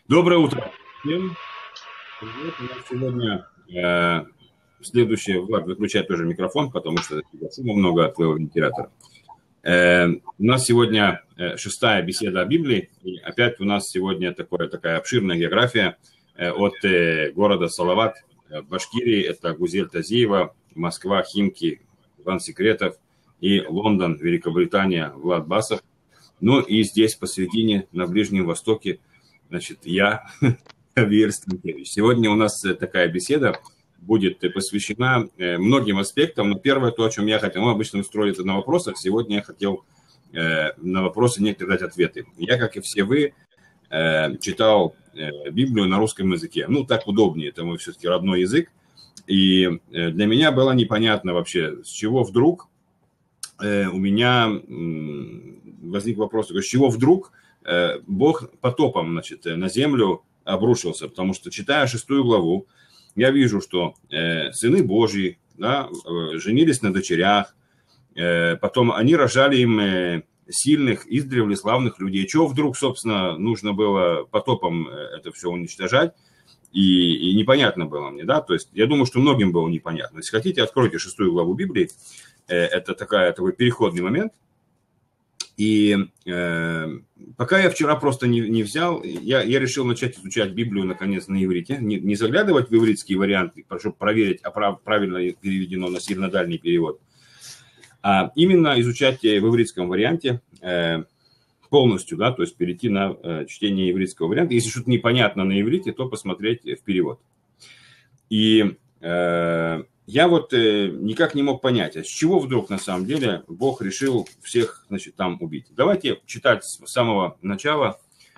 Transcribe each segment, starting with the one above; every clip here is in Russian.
Доброе утро всем. Привет. У нас сегодня следующее, Влад, выключай тоже микрофон, потому что шума много от твоего вентилятора. У нас сегодня шестая беседа о Библии. И опять у нас сегодня такая обширная география от города Салават в Башкирии. Это Гузель Тазиева, Москва, Химки, Иван Секретов и Лондон, Великобритания, Влад Басов. Ну и здесь посередине, на Ближнем Востоке, значит, я, Хавьер Станкевич. Сегодня у нас такая беседа будет посвящена многим аспектам, но первое, то, о чем я хотел, обычно устроить это на вопросах, сегодня я хотел на вопросы некоторые дать ответы. Я, как и все вы, читал Библию на русском языке. Ну, так удобнее, это мой все-таки родной язык. И для меня было непонятно вообще, с чего вдруг у меня возник вопрос, с чего вдруг Бог потопом, значит, на землю обрушился, потому что, читая 6 главу, я вижу, что сыны Божьи, да, женились на дочерях, потом они рожали им сильных, издревле славных людей. Чего вдруг, собственно, нужно было потопом это все уничтожать, и непонятно было мне, да, то есть я думаю, что многим было непонятно. Если хотите, откройте 6 главу Библии, это такой переходный момент. И пока я вчера просто не взял, я решил начать изучать Библию, наконец, на иврите. Не заглядывать в ивритский вариант, чтобы проверить, правильно ли переведено на сильно-дальний перевод, а именно изучать в ивритском варианте полностью, да, то есть перейти на чтение ивритского варианта. Если что-то непонятно на иврите, то посмотреть в перевод. И я вот никак не мог понять, а с чего вдруг на самом деле Бог решил всех, значит, там убить. Давайте читать с самого начала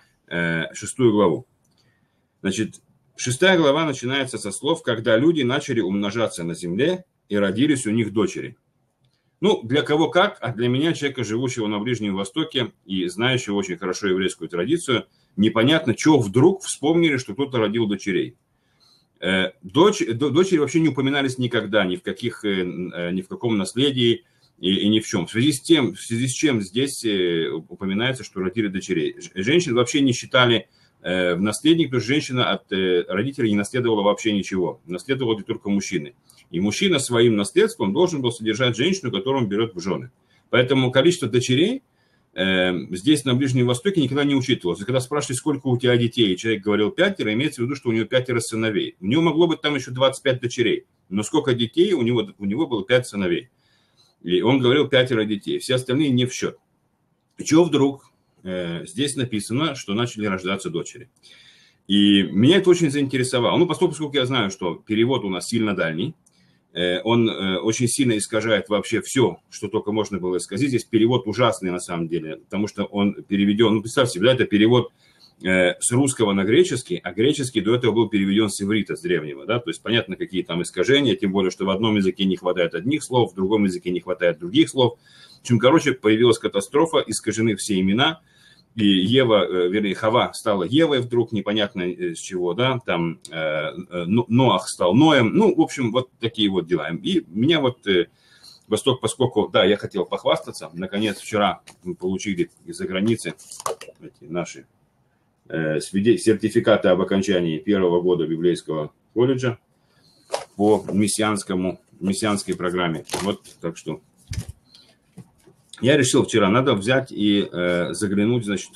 6 главу. Значит, 6 глава начинается со слов, когда люди начали умножаться на земле и родились у них дочери. Ну, для кого как, а для меня, человека, живущего на Ближнем Востоке и знающего очень хорошо еврейскую традицию, непонятно, чего вдруг вспомнили, что кто-то родил дочерей. Дочери вообще не упоминались никогда, ни в каком наследии и ни в чем. В связи с чем здесь упоминается, что родили дочерей. Женщин вообще не считали в наследник, потому что женщина от родителей не наследовала вообще ничего. Наследовали только мужчины. И мужчина своим наследством должен был содержать женщину, которую он берет в жены. Поэтому количество дочерей здесь, на Ближнем Востоке, никогда не учитывалось. И когда спрашивали, сколько у тебя детей, и человек говорил 5, имеется в виду, что у него 5 сыновей. У него могло быть там еще 25 дочерей. Но сколько детей, у него было 5 сыновей. И он говорил 5 детей. Все остальные не в счет. И чего вдруг здесь написано, что начали рождаться дочери. И меня это очень заинтересовало. Ну, поскольку я знаю, что перевод у нас сильно дальний, он очень сильно искажает вообще все, что только можно было исказить. Здесь перевод ужасный на самом деле, потому что он переведен, ну, представьте себе, да, это перевод с русского на греческий, а греческий до этого был переведен с иврита, с древнего, да, то есть понятно, какие там искажения, тем более, что в одном языке не хватает одних слов, в другом языке не хватает других слов. В общем, короче, появилась катастрофа, искажены все имена. И Ева, вернее, Хава стала Евой вдруг, непонятно с чего, да, там Ноах стал Ноем, ну, в общем, вот такие вот дела. И меня вот Восток, поскольку, да, я хотел похвастаться, наконец, вчера мы получили из-за границы эти наши сертификаты об окончании первого года библейского колледжа по мессианской программе. Вот, так что... Я решил вчера, надо взять и заглянуть, значит,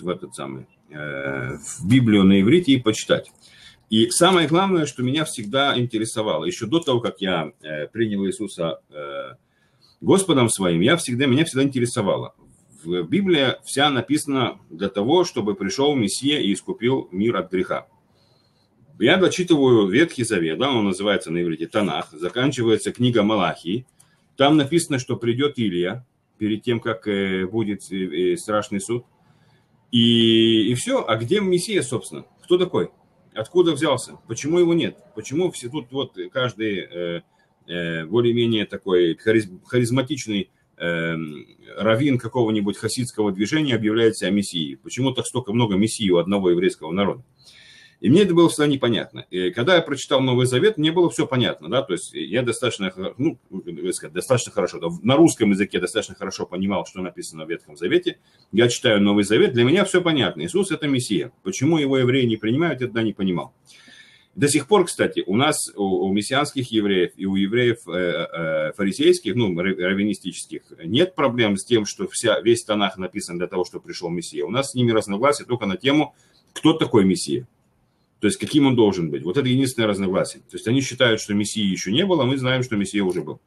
в Библию на иврите и почитать. И самое главное, что меня всегда интересовало, еще до того, как я принял Иисуса Господом своим, меня всегда интересовало. Библия вся написана для того, чтобы пришел Мессия и искупил мир от греха. Я дочитываю Ветхий Завет, да, он называется на иврите Танах, заканчивается книга Малахии. Там написано, что придет Илия перед тем, как будет страшный суд. И все. А где Мессия, собственно? Кто такой? Откуда взялся? Почему его нет? Почему все тут вот каждый более-менее такой харизматичный раввин какого-нибудь хасидского движения объявляет себя мессией? Почему так столько много мессий у одного еврейского народа? И мне это было всегда непонятно. И когда я прочитал Новый Завет, мне было все понятно, да, то есть я достаточно, достаточно хорошо, да, на русском языке достаточно хорошо понимал, что написано в Ветхом Завете. Я читаю Новый Завет, для меня все понятно. Иисус – это Мессия. Почему его евреи не принимают, я тогда не понимал. До сих пор, кстати, у нас, у мессианских евреев и у евреев фарисейских, раввинистических, нет проблем с тем, что весь Танах написан для того, чтобы пришел Мессия. У нас с ними разногласия только на тему, кто такой Мессия. То есть, каким он должен быть. Вот это единственное разногласие. То есть, они считают, что Мессии еще не было, а мы знаем, что Мессия уже был.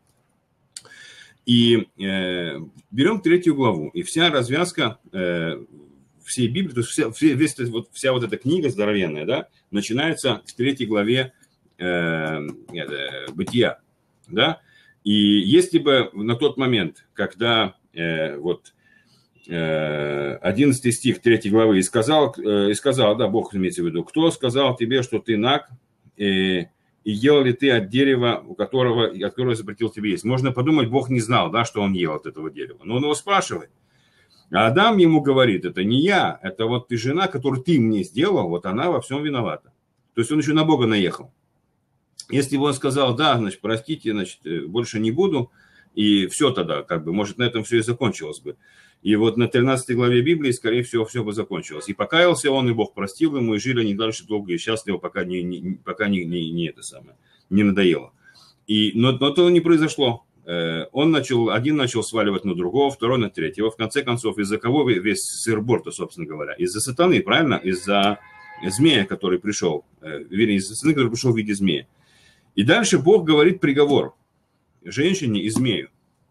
И берем 3 главу. И вся развязка всей Библии, то есть вся вот эта книга здоровенная, да, начинается в 3 главе Бытия. Да? И если бы на тот момент, когда 11 стих 3 главы, и сказал, да, Бог имеется в виду, кто сказал тебе, что ты наг, и ел ли ты от дерева, от которого запретил тебе есть? Можно подумать, Бог не знал, да, что он ел от этого дерева. Но он его спрашивает. А Адам ему говорит, это не я, это вот ты жена, которую ты мне сделал, вот она во всем виновата. То есть он еще на Бога наехал. Если бы он сказал, да, значит, простите, значит, больше не буду, и все тогда, как бы, может, на этом все и закончилось бы. И вот на 13 главе Библии, скорее всего, все бы закончилось. И покаялся он, и Бог простил ему, и жили они дальше долго и счастливо, пока не надоело. Но то не произошло. Один начал сваливать на другого, второй на третьего. В конце концов, из-за кого весь сыр-бор-то, собственно говоря? Из-за сатаны, правильно? Из-за змея, который пришел. Вернее, из-за сатаны, который пришел в виде змея. И дальше Бог говорит приговор женщине и змею.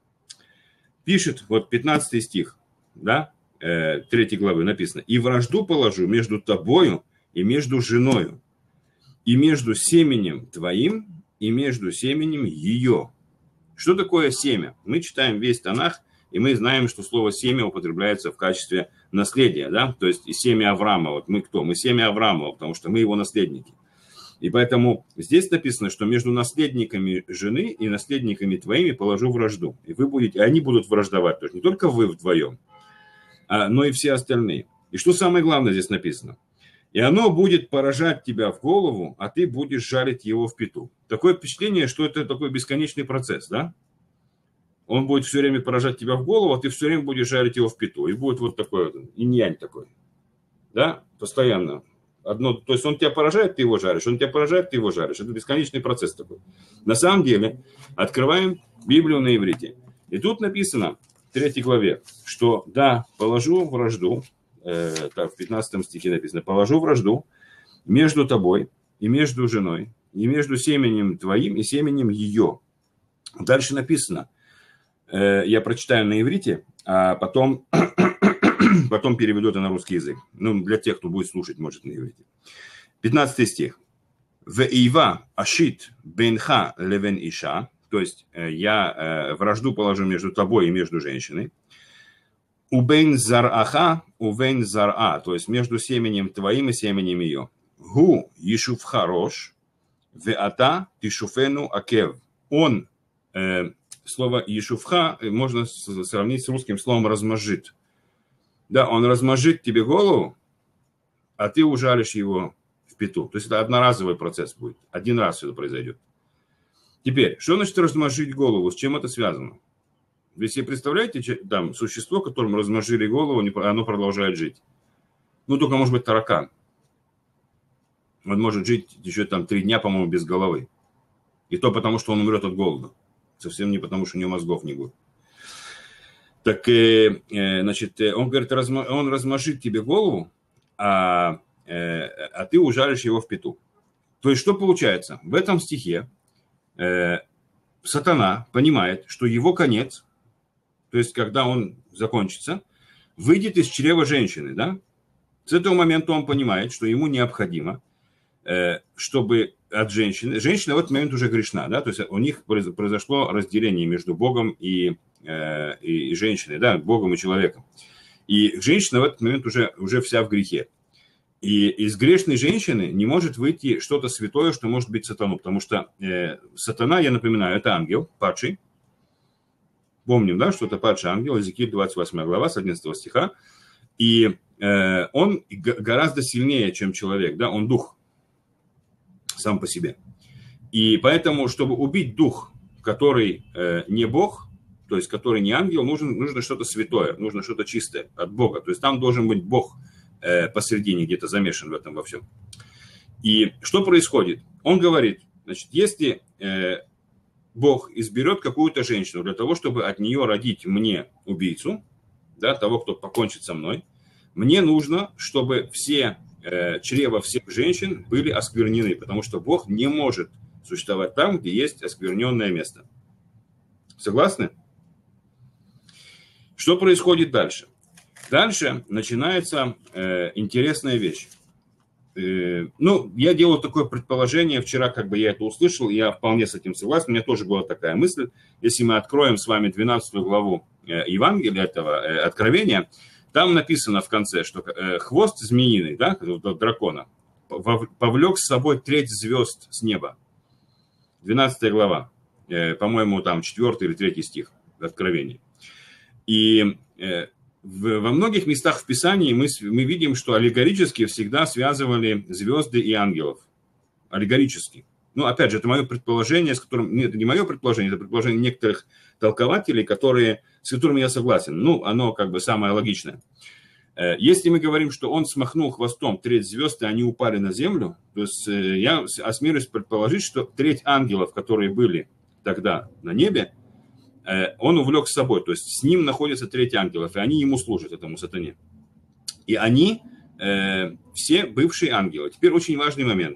Пишет, вот 15 стих, да, 3 главы написано. «И вражду положу между тобою и между женою, и между семенем твоим, и между семенем ее». Что такое семя? Мы читаем весь Танах, и мы знаем, что слово «семя» употребляется в качестве наследия, да, то есть семя Авраама. Вот мы кто? Мы семя Авраама, потому что мы его наследники. И поэтому здесь написано, что между наследниками жены и наследниками твоими положу вражду. И они будут враждовать, то есть не только вы вдвоем, но и все остальные. И что самое главное здесь написано? И оно будет поражать тебя в голову, а ты будешь жарить его в пяту. Такое впечатление, что это такой бесконечный процесс, да? Он будет все время поражать тебя в голову, а ты все время будешь жарить его в пяту. И будет вот такой инь-янь такой, да, постоянно. То есть он тебя поражает, ты его жаришь, он тебя поражает, ты его жаришь. Это бесконечный процесс такой. На самом деле, открываем Библию на иврите. И тут написано в 3 главе, что да, положу вражду, так, в 15 стихе написано, положу вражду между тобой и между женой, и между семенем твоим и семенем ее. Дальше написано, я прочитаю на иврите, а потом переведу это на русский язык. Ну, для тех, кто будет слушать, может, на иврите. 15 стих. «Веива ашит бенха левен иша», то есть я вражду положу между тобой и между женщиной. «Убен зараха, убен зара», то есть между семенем твоим и семенем ее. «Гу ешув хорош, веата тишуфену акев». Он, слово ешувха можно сравнить с русским словом «размажит». Да, он размажит тебе голову, а ты ужалишь его в пяту. То есть это одноразовый процесс будет. Один раз все это произойдет. Теперь, что значит размажить голову? С чем это связано? Вы себе представляете, там существо, которому размажили голову, оно продолжает жить? Ну, только может быть таракан. Он может жить еще там 3 дня, по-моему, без головы. И то потому, что он умрет от голода. Совсем не потому, что у него мозгов не будет. Так, значит, он говорит, он размажит тебе голову, а ты ужалишь его в пяту. То есть, что получается? В этом стихе сатана понимает, что его конец, то есть, когда он закончится, выйдет из чрева женщины, да? С этого момента он понимает, что ему необходимо, чтобы от женщины в этот момент уже грешна, да? То есть, у них произошло разделение между Богом и женщиной, да, Богом и человеком. И женщина в этот момент уже вся в грехе. И из грешной женщины не может выйти что-то святое, что может быть сатану. Потому что сатана, я напоминаю, это ангел, падший. Помним, да, что это падший ангел, Иезекииль 28 глава, с 11 стиха. И он гораздо сильнее, чем человек, да, он дух. сам по себе. И поэтому, чтобы убить дух, который не Бог, то есть который не ангел, нужно что-то святое, нужно что-то чистое от Бога. То есть там должен быть Бог посередине, где-то замешан в этом во всем. И что происходит? Он говорит, значит, если Бог изберет какую-то женщину для того, чтобы от нее родить мне убийцу, да, того, кто покончит со мной, мне нужно, чтобы все чрева всех женщин были осквернены, потому что Бог не может существовать там, где есть оскверненное место. Согласны? Что происходит дальше? Дальше начинается интересная вещь. Я делал такое предположение, вчера как бы я это услышал, я вполне с этим согласен, у меня тоже была такая мысль. Если мы откроем с вами 12 главу Евангелия, этого Откровения, там написано в конце, что хвост змеиный, да, дракона, повлек с собой треть звезд с неба. 12 глава, по-моему, там 4 или 3 стих в Откровении. И во многих местах в Писании мы видим, что аллегорически всегда связывали звезды и ангелов. Аллегорически. Опять же, это мое предположение, это не мое предположение, это предположение некоторых толкователей, с которыми я согласен. Оно как бы самое логичное. Если мы говорим, что он смахнул хвостом треть звезд, и они упали на землю, то есть я осмелюсь предположить, что треть ангелов, которые были тогда на небе, он увлек с собой, то есть с ним находятся треть ангелов, и они ему служат, этому сатане. И они все бывшие ангелы. Теперь очень важный момент.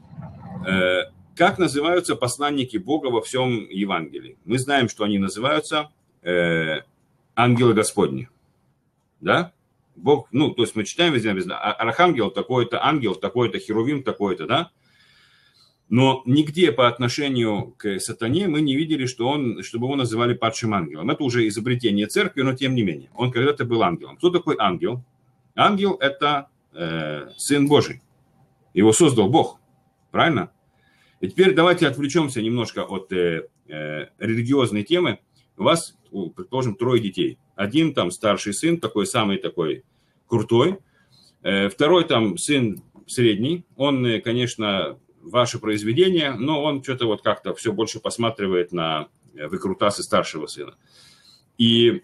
Как называются посланники Бога во всем Евангелии? Мы знаем, что они называются ангелы Господни. Да? Бог, то есть мы читаем везде написано, архангел такой-то, ангел такой-то, херувим такой-то, да? Но нигде по отношению к сатане мы не видели, чтобы его называли падшим ангелом. Это уже изобретение церкви, но тем не менее. Он когда-то был ангелом. Кто такой ангел? Ангел – это Сын Божий. Его создал Бог. Правильно? И теперь давайте отвлечемся немножко от религиозной темы. У вас, предположим, 3 детей. Один там старший сын, самый такой крутой. Второй там сын средний. Он, конечно, ваше произведение, но он что-то как-то все больше посматривает на выкрутасы старшего сына. И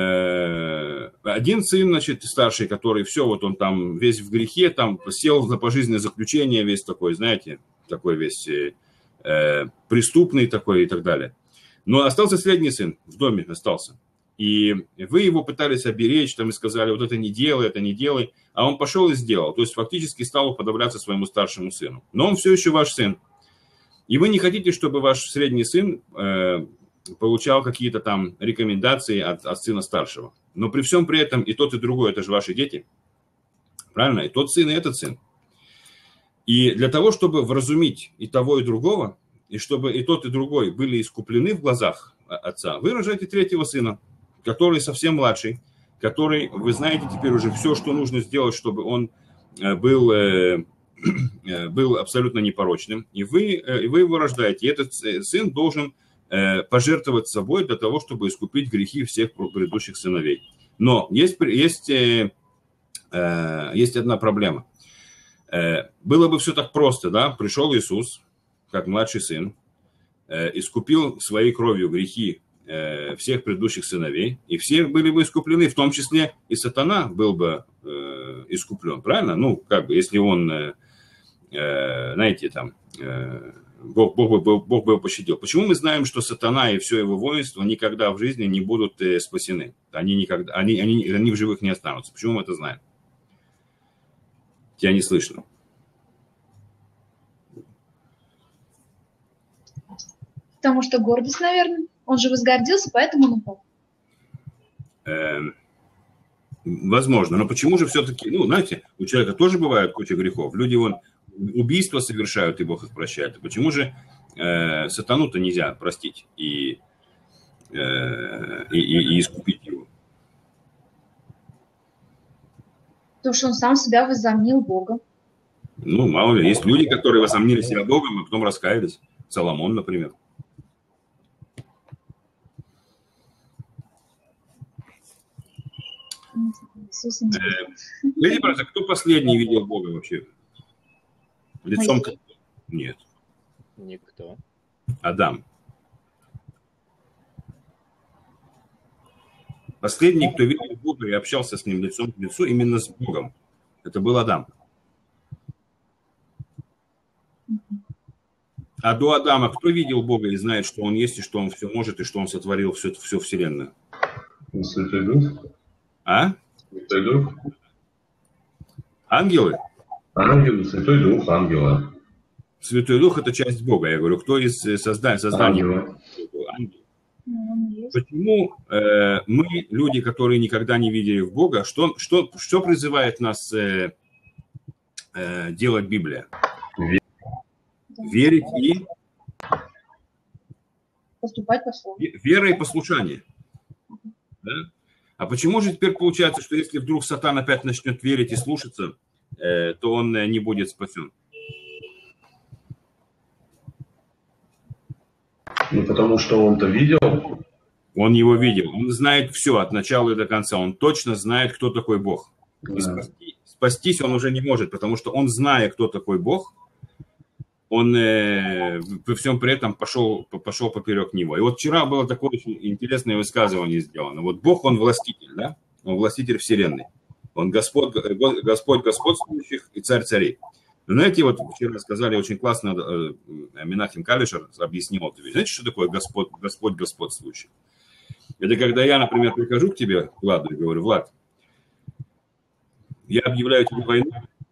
один сын, значит, старший, который все, он там весь в грехе, там сел на пожизненное заключение, весь такой, знаете, такой весь преступный такой и так далее. Но остался средний сын, в доме остался. И вы его пытались оберечь, и сказали, это не делай, а он пошел и сделал. То есть фактически стал уподобляться своему старшему сыну. Но он все еще ваш сын. И вы не хотите, чтобы ваш средний сын получал какие-то там рекомендации от сына старшего. Но при всем при этом и тот, и другой, это же ваши дети. Правильно? И тот сын, и этот сын. И для того, чтобы вразумить и того, и другого, и чтобы и тот, и другой были искуплены в глазах отца, вы рожаете третьего сына, который совсем младший, который, вы знаете теперь уже все, что нужно сделать, чтобы он был абсолютно непорочным. И вы его рождаете. И этот сын должен пожертвовать собой для того, чтобы искупить грехи всех предыдущих сыновей. Но есть одна проблема. Было бы все так просто, да? Пришел Иисус, как младший сын, искупил своей кровью грехи всех предыдущих сыновей, и все были бы искуплены, в том числе и сатана был бы искуплен, правильно? Если он, знаете, там, Бог бы его пощадил. Почему мы знаем, что сатана и все его воинство никогда в жизни не будут спасены? Они в живых не останутся. Почему мы это знаем? Тебя не слышно. Потому что гордость, наверное. Он же возгордился, поэтому он упал. Возможно. Но почему же все-таки, знаете, у человека тоже бывает куча грехов. Люди убийства совершают, и Бог их прощает. Почему же сатану-то нельзя простить и искупить его? Потому что он сам себя возомнил Богом. Мало ли. Есть люди, которые возомнили себя Богом, а потом раскаялись. Соломон, например. Скажите, пожалуйста, кто последний видел Бога вообще? Лицом? Нет. Никто. Адам. Последний, кто видел Бога и общался с ним лицом к лицу, именно с Богом, это был Адам. А до Адама кто видел Бога и знает, что Он есть, и что Он все может, и что Он сотворил всю Вселенную? Святой Дух. А? Святой Дух. Ангелы? Ангелы, Святой Дух, ангелы. Святой Дух – это часть Бога. Я говорю, кто из создания? Ангелы. Ангелы. Почему мы, люди, которые никогда не видели в Бога, что призывает нас делать Библия? Верить и... Поступать по слову. Вера и послушание. Да? А почему же теперь получается, что если вдруг Сатан опять начнет верить и слушаться, то он не будет спасен? Ну, потому что он-то видел. Он его видел. Он знает все от начала и до конца. Он точно знает, кто такой Бог. И спастись он уже не может, потому что он, зная, кто такой Бог, он при всем при этом пошел поперек него. И вот вчера было такое очень интересное высказывание сделано. Вот Бог, он властитель, да? Он властитель вселенной. Он Господь господствующих и царь царей. Знаете, вот вчера сказали очень классно, Менахем Калишер объяснил. Знаете, что такое Господь господствующий? Это когда я, например, прихожу к тебе, Владу, и говорю: Влад, я объявляю тебе войну,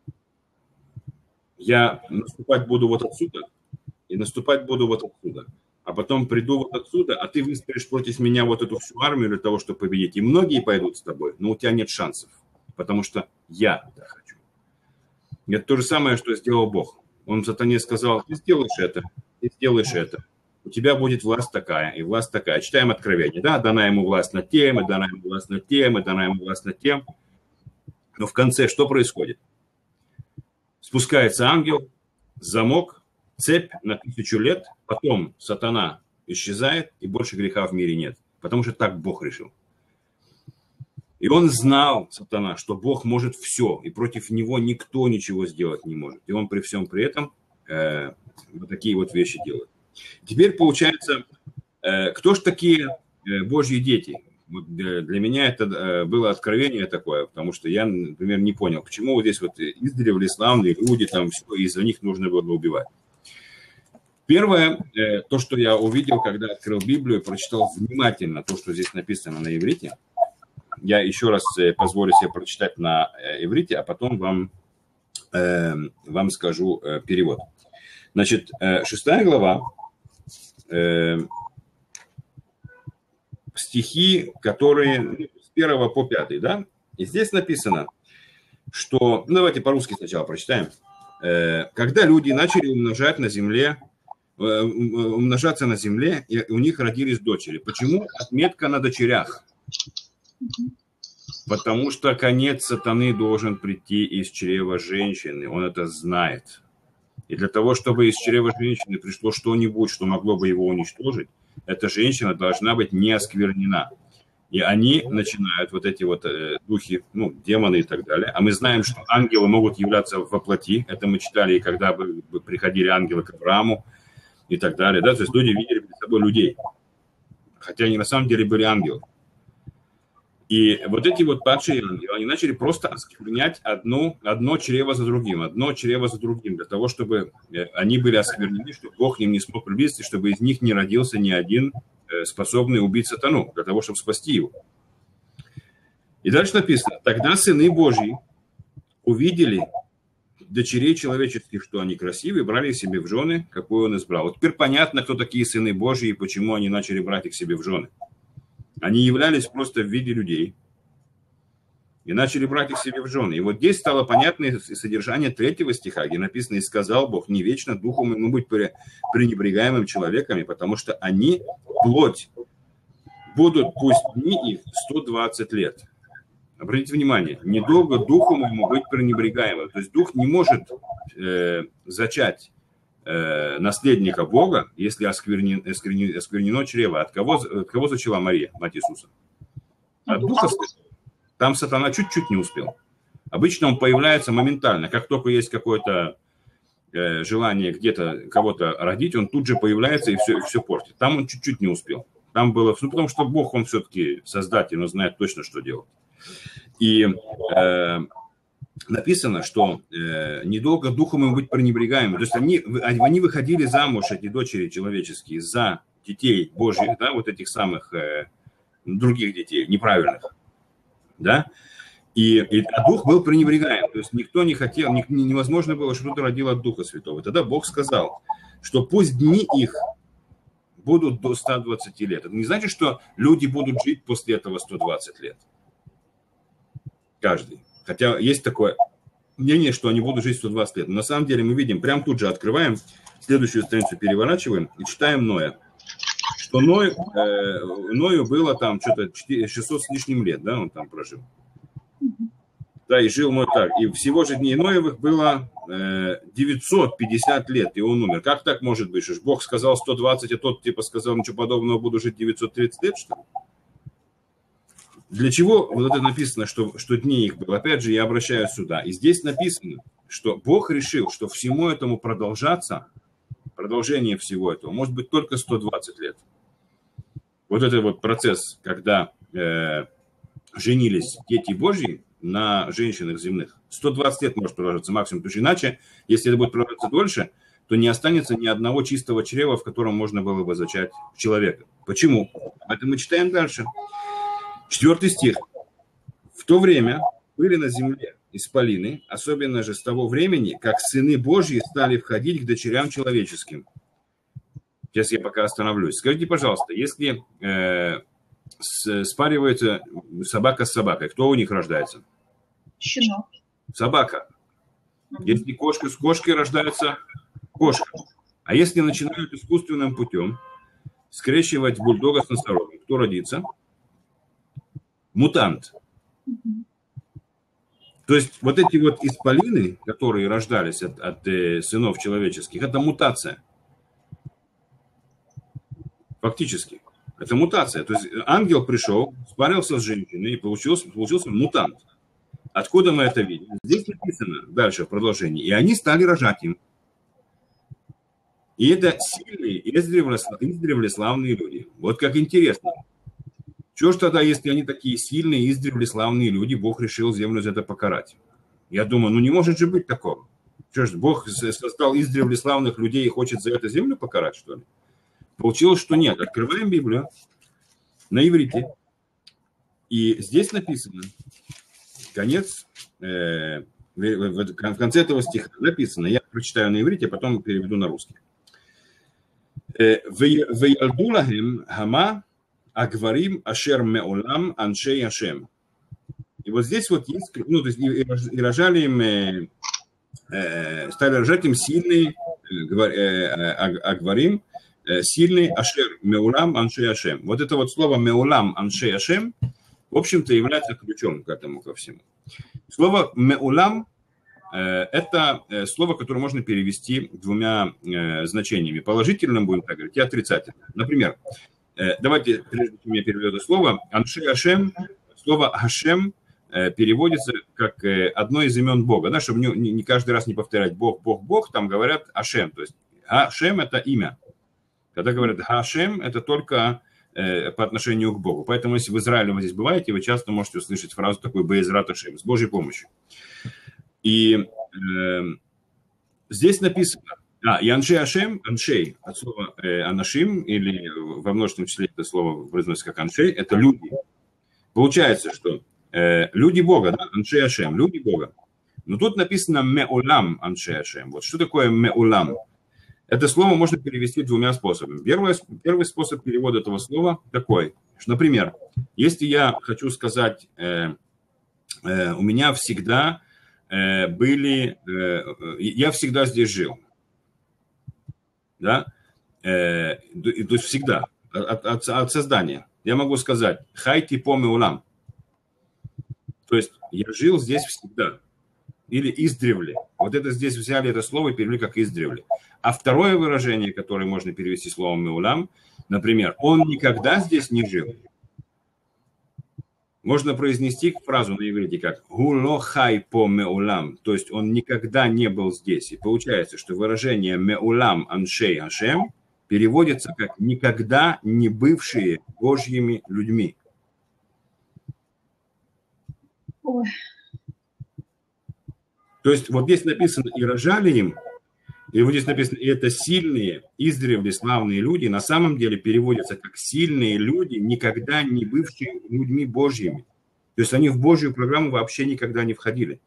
я наступать буду вот отсюда, и наступать буду вот отсюда. А потом приду вот отсюда, а ты выстроишь против меня вот эту всю армию для того, чтобы победить. И многие пойдут с тобой, но у тебя нет шансов, потому что я это хочу. И это то же самое, что сделал Бог. Он Сатане сказал: ты сделаешь это, ты сделаешь это. У тебя будет власть такая и власть такая. Читаем Откровение, да? Дана ему власть над тем, и дана ему власть над тем, и дана ему власть над тем. Но в конце что происходит? Спускается ангел, замок, цепь на 1000 лет, потом Сатана исчезает, и больше греха в мире нет. Потому что так Бог решил. И он знал, Сатана, что Бог может все, и против него никто ничего сделать не может. И он при всем при этом вот такие вот вещи делает. Теперь получается, кто же такие Божьи дети? Вот для меня это было откровение такое, потому что я, например, не понял, почему вот здесь вот издревле славные люди, там все, из-за них нужно было убивать. Первое, то, что я увидел, когда открыл Библию, прочитал внимательно то, что здесь написано на иврите. Я еще раз позволю себе прочитать на иврите, а потом вам скажу перевод. Значит, 6 глава, стихи, которые с 1 по 5, да? И здесь написано, что... Ну, давайте по-русски сначала прочитаем. Когда люди начали умножаться на земле, и у них родились дочери. Почему отметка на дочерях? Потому что конец сатаны должен прийти из чрева женщины. Он это знает. И для того, чтобы из чрева женщины пришло что-нибудь, что могло бы его уничтожить, эта женщина должна быть не осквернена. И они начинают, вот эти вот духи, ну, демоны и так далее. А мы знаем, что ангелы могут являться во плоти. Это мы читали, когда бы приходили ангелы к Аврааму и так далее. Да? То есть люди видели перед собой людей. Хотя они на самом деле были ангелы. И вот эти вот падшие ангелы, они начали просто осквернять одно чрево за другим, для того, чтобы они были осквернены, чтобы Бог к ним не смог приблизиться, чтобы из них не родился ни один способный убить сатану, для того, чтобы спасти его. И дальше написано: тогда сыны Божьи увидели дочерей человеческих, что они красивые, брали себе в жены, какую он избрал. Вот теперь понятно, кто такие сыны Божьи и почему они начали брать их себе в жены. Они являлись просто в виде людей и начали брать их себе в жены. И вот здесь стало понятно содержание 3 стиха, где написано: «И сказал Бог, не вечно духом ему быть пренебрегаемым человеками, потому что они, плоть, будут, пусть дни их 120 лет». Обратите внимание, недолго духом ему быть пренебрегаемым. То есть дух не может зачать наследника Бога, если осквернено чрево. От кого зачала Мария, мать Иисуса? От Духа Святого. Там сатана чуть-чуть не успел. Обычно он появляется моментально. Как только есть какой-то желание где-то кого-то родить, он тут же появляется и все портит. Там он чуть-чуть не успел. Там было, ну, потому что Бог, он все-таки создатель, он знает точно, что делать. И написано, что недолго духом им быть пренебрегаемым. То есть они выходили замуж, эти дочери человеческие, за детей Божьих, да, вот этих самых других детей, неправильных, да, а дух был пренебрегаем, то есть никто не хотел, невозможно было, чтобы кто-то родил от Духа Святого. Тогда Бог сказал, что пусть дни их будут до 120 лет. Это не значит, что люди будут жить после этого 120 лет. Каждый. Хотя есть такое мнение, что они будут жить 120 лет. Но на самом деле мы видим, прямо тут же открываем, следующую страницу переворачиваем и читаем Ноя. Что Ною было там что-то 600 с лишним лет, да, он там прожил. Да, и жил Ной так. И всего же дней Ноевых было 950 лет, и он умер. Как так может быть? Что ж Бог сказал 120, а тот типа сказал, ничего подобного, буду жить 930 лет, что ли? Для чего вот это написано, что дней их было? Опять же, я обращаюсь сюда. И здесь написано, что Бог решил, что всему этому продолжение всего этого может быть только 120 лет. Вот это вот процесс, когда женились дети Божьи на женщинах земных. 120 лет может продолжаться максимум, потому что иначе, если это будет продолжаться дольше, то не останется ни одного чистого чрева, в котором можно было бы зачать человека. Почему? Это мы читаем дальше. 4 стих. В то время были на земле исполины, особенно же с того времени, как сыны Божьи стали входить к дочерям человеческим. Сейчас я пока остановлюсь. Скажите, пожалуйста, если спаривается собака с собакой, кто у них рождается? Щенок. Собака. Если кошка с кошкой рождается, кошка. А если начинают искусственным путем скрещивать бульдога с носорогом, кто родится? Мутант. То есть вот эти вот исполины, которые рождались от сынов человеческих, это мутация. Фактически. Это мутация. То есть ангел пришел, спарился с женщиной и получился мутант. Откуда мы это видим? Здесь написано дальше в продолжении. И они стали рожать им. И это сильные, издревле славные люди. Вот как интересно. Чего ж тогда, если они такие сильные, издревле славные люди, Бог решил землю за это покарать? Я думаю, не может же быть такого. Что ж, Бог создал издревле славных людей и хочет за это землю покарать, что ли? Получилось, что нет. Открываем Библию на иврите. И здесь написано, в конце этого стиха написано, я прочитаю на иврите, а потом переведу на русский. «Веялду лахем хама агварим ашер меолам аншей Ашем». И вот здесь вот есть, то есть и рожали им, стали рожать им сильные агварим, сильный ашер меулам аншей Ашем. Вот это вот слово меулам аншей Ашем, в общем-то, является ключом к этому ко всему. Слово меулам – это слово, которое можно перевести двумя значениями. Положительным, будем так говорить, и отрицательным. Например, давайте, прежде чем я переведу это слово, аншей Ашем, слово Ашем переводится как одно из имен Бога, да, чтобы не каждый раз не повторять Бог, Бог, Бог, там говорят Ашем, то есть Ашем – это имя. Когда говорят Ашем, это только по отношению к Богу. Поэтому, если в Израиле вы здесь бываете, вы часто можете услышать фразу такую «Беэзрат Ашем», с Божьей помощью. И здесь написано, и Аншей Ашем, Аншей, от слова Анашим, или во множественном числе это слово произносится как Аншей, это люди. Получается, что люди Бога, да, Аншей Ашем, люди Бога. Но тут написано Меулам Аншей Ашем. Вот что такое Меулам? Это слово можно перевести двумя способами. Первый способ перевода этого слова такой, что, например, если я хочу сказать, у меня всегда я всегда здесь жил, да, то есть всегда, от создания, я могу сказать «Хайти по меулам», то есть я жил здесь всегда. Или издревле. Вот это здесь взяли это слово и перевели как издревле. А второе выражение, которое можно перевести словом меулам, например, он никогда здесь не жил. Можно произнести фразу на иврите как «Гуло хай по меулам», то есть он никогда не был здесь. И получается, что выражение «меулам аншей Ашем» переводится как «никогда не бывшие Божьими людьми». Ой. То есть вот здесь написано «и рожали им», и вот здесь написано «и это сильные, издревле славные люди», на самом деле переводится как «сильные люди, никогда не бывшие людьми Божьими». То есть они в Божью программу вообще никогда не входили.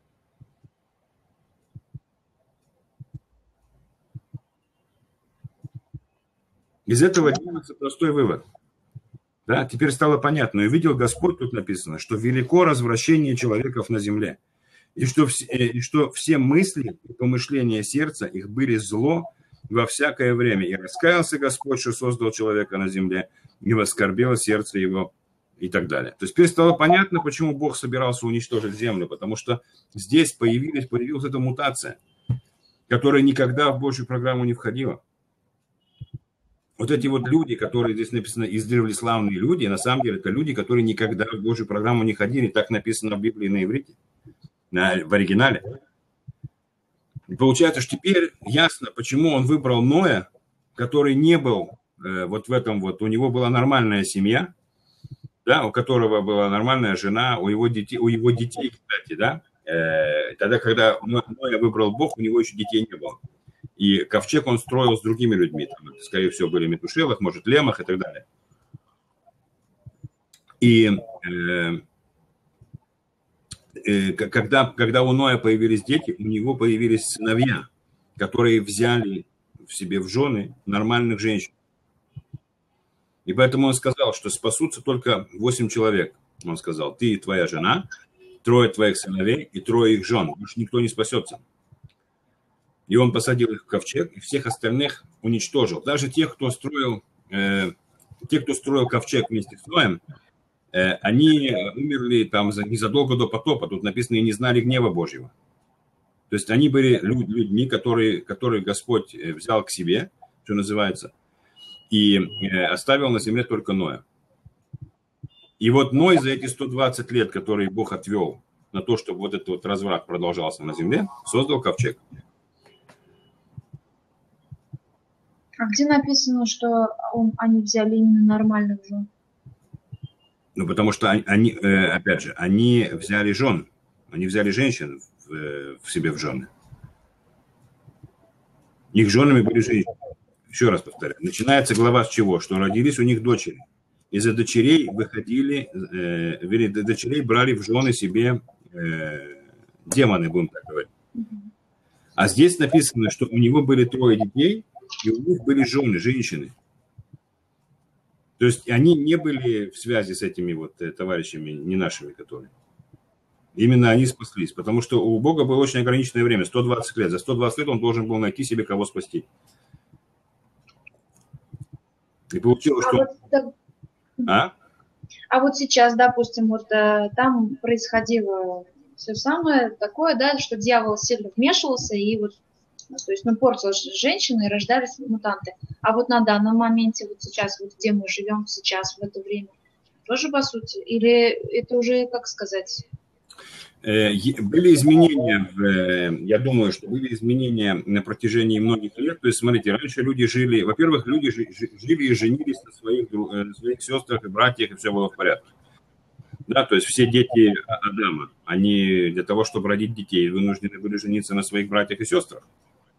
Из этого делается простой вывод. Да, теперь стало понятно. И видел Господь, тут написано, что велико развращение человеков на земле. И что все мысли и помышления сердца их были зло во всякое время. И раскаялся Господь, что создал человека на земле, и воскорбело сердце его, и так далее. То есть теперь стало понятно, почему Бог собирался уничтожить землю. Потому что здесь появилась эта мутация, которая никогда в Божью программу не входила. Вот эти вот люди, которые здесь написано издревле славные люди, на самом деле это люди, которые никогда в Божью программу не ходили. Так написано в Библии на иврите. В оригинале. И получается, что теперь ясно, почему он выбрал Ноя, который не был вот в этом вот, у него была нормальная семья, да, у которого была нормальная жена, у его детей, кстати, да, тогда, когда Ноя выбрал Бог, у него еще детей не было. И ковчег он строил с другими людьми, там, скорее всего, были Метушелах, может, Лемах и так далее. И когда у Ноя появились дети, у него появились сыновья, которые взяли в себе в жены нормальных женщин. И поэтому он сказал, что спасутся только 8 человек. Он сказал, ты и твоя жена, 3 твоих сыновей и 3 их жен. Больше никто не спасется. И он посадил их в ковчег, и всех остальных уничтожил. Даже тех, кто строил ковчег вместе с Ноем, они умерли там незадолго до потопа. Тут написано, и не знали гнева Божьего. То есть они были людьми, которые Господь взял к себе, что называется, и оставил на земле только Ноя. И вот Ной за эти 120 лет, которые Бог отвел на то, чтобы вот этот вот разврат продолжался на земле, создал ковчег. А где написано, что они взяли именно нормальных жен? Ну, потому что они, опять же, они взяли жен, они взяли женщин в себе в жены. Их женами были женщины. Еще раз повторяю. Начинается глава с чего? Что родились у них дочери. Из-за дочерей дочерей брали в жены себе демоны, будем так говорить. А здесь написано, что у него были 3 детей, и у них были жены, женщины. То есть они не были в связи с этими вот товарищами, не нашими, которые. Именно они спаслись. Потому что у Бога было очень ограниченное время, 120 лет. За 120 лет он должен был найти себе кого спасти. И получилось, что... А вот сейчас, допустим, вот там происходило все самое такое, да, что дьявол сильно вмешивался и вот, то есть, портил женщины и рождались мутанты. А вот на данном моменте, вот сейчас, вот где мы живем сейчас, в это время, тоже по сути? Или это уже, как сказать... Были изменения, я думаю, что были изменения на протяжении многих лет. То есть, смотрите, раньше люди жили, во-первых, люди жили и женились на своих сестрах и братьях, и все было в порядке. Да, то есть все дети Адама, они для того, чтобы родить детей, вынуждены были жениться на своих братьях и сестрах.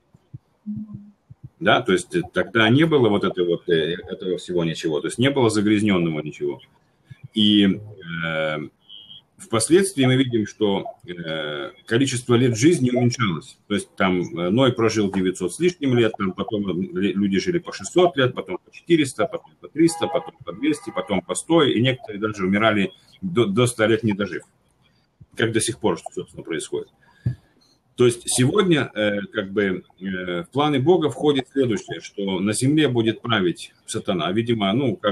Да, то есть тогда не было вот этого всего ничего, то есть не было загрязненного ничего. И впоследствии мы видим, что количество лет жизни уменьшалось. То есть там Ной прожил 900 с лишним лет, там потом люди жили по 600 лет, потом по 400, потом по 300, потом по 200, потом по 100, и некоторые даже умирали до 100 лет не дожив. Как до сих пор, что, собственно, происходит. То есть сегодня в планы Бога входит следующее, что на земле будет править сатана. Видимо,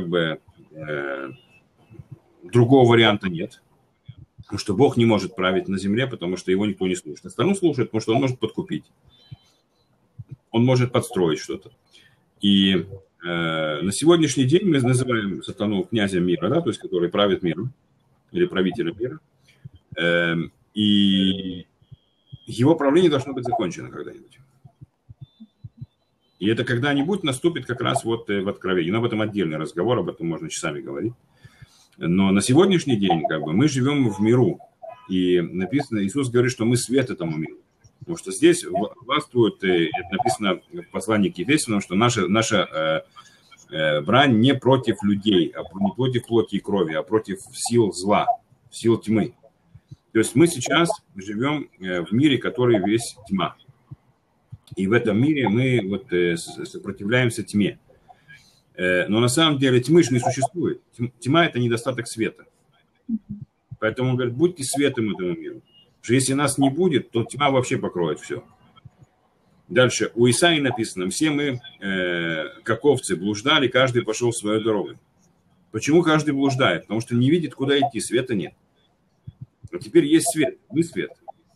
другого варианта нет. Потому что Бог не может править на земле, потому что его никто не слушает. Сатану слушает, потому что он может подкупить. Он может подстроить что-то. И на сегодняшний день мы называем сатану князем мира, да, то есть который правит миром. или правителя мира. И его правление должно быть закончено когда-нибудь. И это когда-нибудь наступит как раз вот в Откровении. Но об этом отдельный разговор, об этом можно часами говорить. Но на сегодняшний день мы живем в миру. И написано, Иисус говорит, что мы свет этому миру. Потому что здесь властвует, это написано в послании к Ефесянам, что наша брань не против людей, не против плоти и крови, а против сил зла, сил тьмы. То есть мы сейчас живем в мире, который весь тьма. И в этом мире мы сопротивляемся тьме. Но на самом деле тьмы же не существует. Тьма – это недостаток света. Поэтому он говорит, будьте светом этому миру. Потому что если нас не будет, то тьма вообще покроет все. Дальше. У Исаии написано, все мы, как овцы, блуждали, каждый пошел свою дорогу. Почему каждый блуждает? Потому что не видит, куда идти, света нет. А теперь есть свет, мы свет.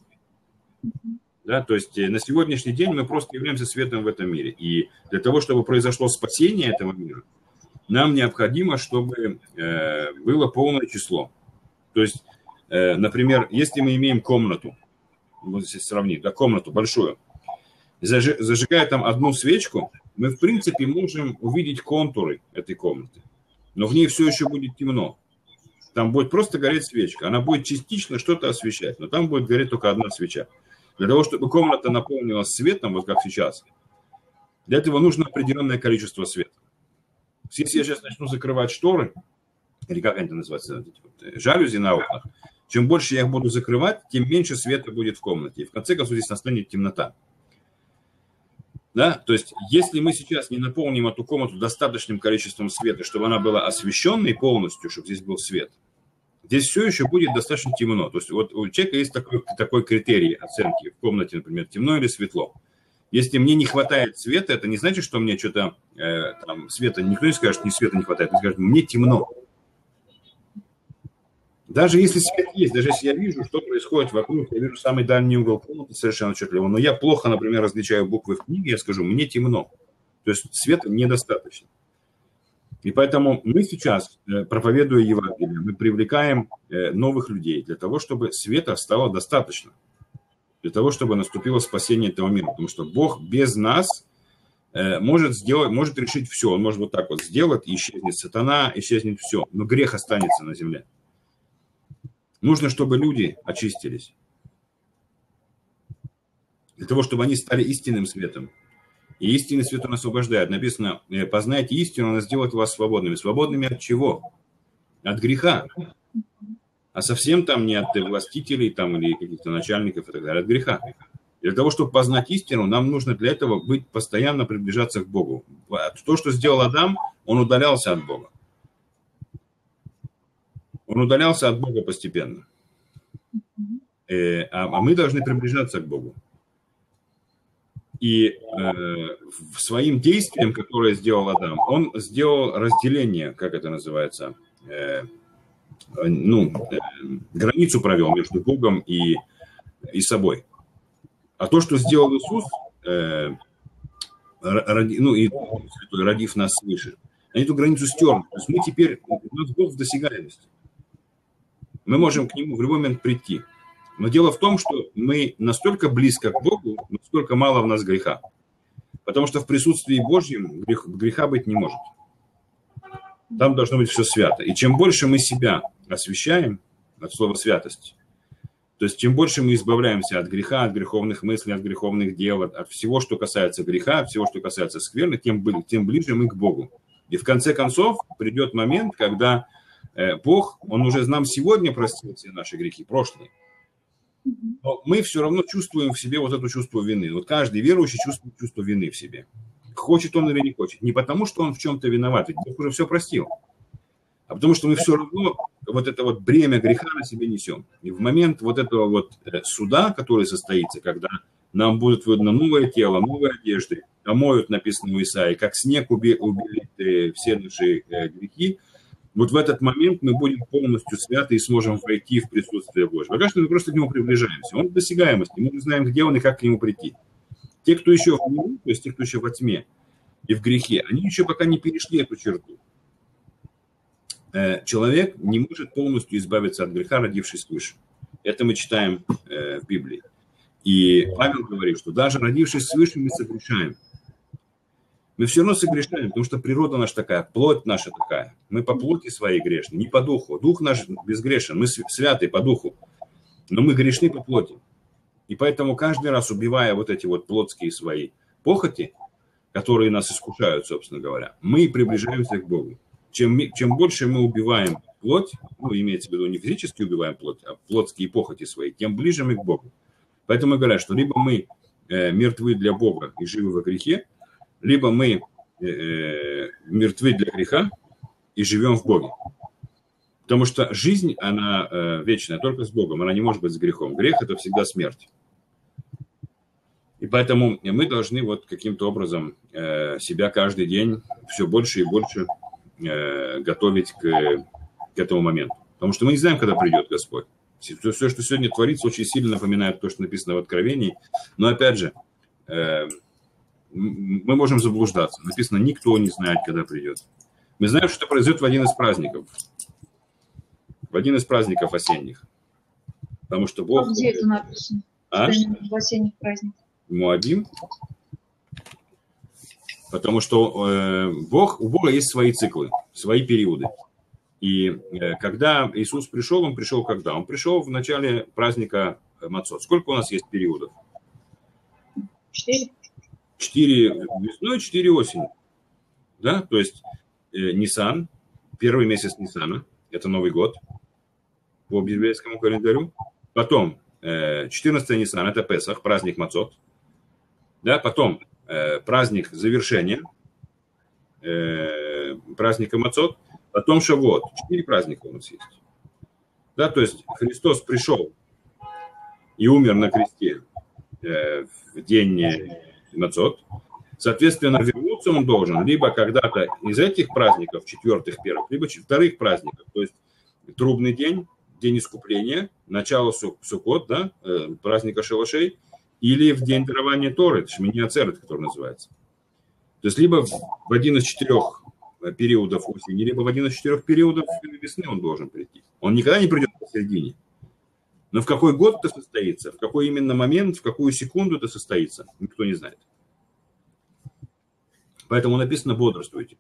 Да, то есть на сегодняшний день мы просто являемся светом в этом мире. И для того, чтобы произошло спасение этого мира, нам необходимо, чтобы было полное число. То есть, например, если мы имеем комнату, вот здесь сравнить, да, комнату большую, зажигая там одну свечку, мы, в принципе, можем увидеть контуры этой комнаты. Но в ней все еще будет темно. Там будет просто гореть свечка. Она будет частично что-то освещать, но там будет гореть только одна свеча. Для того, чтобы комната наполнилась светом, вот как сейчас, для этого нужно определенное количество света. Если я сейчас начну закрывать шторы, или как они называются, жалюзи на окнах, чем больше я их буду закрывать, тем меньше света будет в комнате. И в конце концов здесь настанет темнота. Да? То есть, если мы сейчас не наполним эту комнату достаточным количеством света, чтобы она была освещенной полностью, чтобы здесь был свет, здесь все еще будет достаточно темно. То есть, вот у человека есть такой критерий оценки. В комнате, например, темно или светло. Если мне не хватает света, это не значит, что мне что-то там света, никто не скажет, что света не хватает, он скажет, мне темно. Даже если свет есть, даже если я вижу, что происходит вокруг, я вижу самый дальний угол комнаты совершенно отчетливо, но я плохо, например, различаю буквы в книге, я скажу, мне темно. То есть света недостаточно. И поэтому мы сейчас, проповедуя Евангелие, мы привлекаем новых людей для того, чтобы света стало достаточно. Для того, чтобы наступило спасение этого мира. Потому что Бог без нас может решить все. Он может вот так вот сделать, и исчезнет сатана, исчезнет все. Но грех останется на земле. Нужно, чтобы люди очистились. Для того, чтобы они стали истинным светом. И истинный свет он освобождает. Написано, познайте истину, она сделает вас свободными. Свободными от чего? От греха. А совсем там не от властителей там, или каких-то начальников и так далее, от греха. И для того, чтобы познать истину, нам нужно для этого постоянно приближаться к Богу. То, что сделал Адам, он удалялся от Бога. Он удалялся от Бога постепенно. А мы должны приближаться к Богу. И своим действием, которое сделал Адам, он сделал разделение, как это называется, границу провел между Богом и собой. А то, что сделал Иисус, родив нас свыше, они эту границу стерли. То есть мы теперь, у нас Бог в досягаемости. Мы можем к Нему в любой момент прийти. Но дело в том, что мы настолько близко к Богу, насколько мало в нас греха. Потому что в присутствии Божьем греха быть не может. Там должно быть все свято. И чем больше мы себя освящаем от слова святость, то есть чем больше мы избавляемся от греха, от греховных мыслей, от греховных дел, от всего, что касается греха, от всего, что касается скверны, тем ближе мы к Богу. И в конце концов придет момент, когда Бог, Он уже нам сегодня простил все наши грехи, прошлые. Но мы все равно чувствуем в себе вот это чувство вины. Вот каждый верующий чувствует чувство вины в себе. Хочет он или не хочет. Не потому, что он в чем-то виноват, ведь Бог уже все простил. А потому что мы все равно вот это вот бремя греха на себе несем. И в момент вот этого вот суда, который состоится, когда нам будет видно новое тело, новые одежды, омоют, написано у Исаии, как снег убили все наши грехи, вот в этот момент мы будем полностью святы и сможем войти в присутствие Божье. Пока что мы просто к Нему приближаемся. Он в досягаемости, мы не знаем, где Он и как к Нему прийти. Те, кто еще в Нему, то есть те, кто еще во тьме и в грехе, они еще пока не перешли эту черту. человек не может полностью избавиться от греха, родившись свыше. Это мы читаем в Библии. И Павел говорит, что даже родившись свыше, мы согрешаем. Мы все равно согрешаем, потому что природа наша такая, плоть наша такая. Мы по плоти своей грешны, не по духу. Дух наш безгрешен, мы святые по духу, но мы грешны по плоти. И поэтому каждый раз, убивая вот эти вот плотские свои похоти, которые нас искушают, собственно говоря, мы приближаемся к Богу. Чем больше мы убиваем плоть, ну, имеется в виду не физически убиваем плоть, а плотские похоти свои, тем ближе мы к Богу. Поэтому говорят, что либо мы мертвы для Бога и живы во грехе, либо мы мертвы для греха и живем в Боге. Потому что жизнь, она вечная только с Богом, она не может быть с грехом. Грех – это всегда смерть. И поэтому мы должны вот каким-то образом себя каждый день все больше и больше готовить к этому моменту. Потому что мы не знаем, когда придет Господь. Все, что сегодня творится, очень сильно напоминает то, что написано в Откровении. Но опять же, мы можем заблуждаться. Написано, никто не знает, когда придет. Мы знаем, что произойдет в один из праздников. В один из праздников осенних. Потому что Бог... А где это написано? В осенних праздниках. Моабим. Потому что у Бога есть свои циклы, свои периоды. И когда Иисус пришел, Он пришел когда? Он пришел в начале праздника Мацот. Сколько у нас есть периодов? 4. 4 весной, 4 осенью. Да? То есть Нисан, первый месяц Нисана, это Новый год по библейскому календарю. Потом 14 Нисан, это Песах, праздник Мацот. Да? Потом праздник завершения праздника Мацот. Потом Шавуот. 4 праздника у нас есть. Да? То есть Христос пришел и умер на кресте в день Мацот. Соответственно, вернуться он должен либо когда-то из этих праздников, четвертых, первых, либо вторых праздников. То есть трубный день, день искупления, начало Суккот, да, праздника шалашей, или в день дарования Торы, Шмини Ацерет, который называется. То есть либо в один из 4 периодов осени, либо в один из 4 периодов весны он должен прийти. Он никогда не придет посередине. Но в какой год это состоится, в какой именно момент, в какую секунду это состоится, никто не знает. Поэтому написано «бодрствуйте».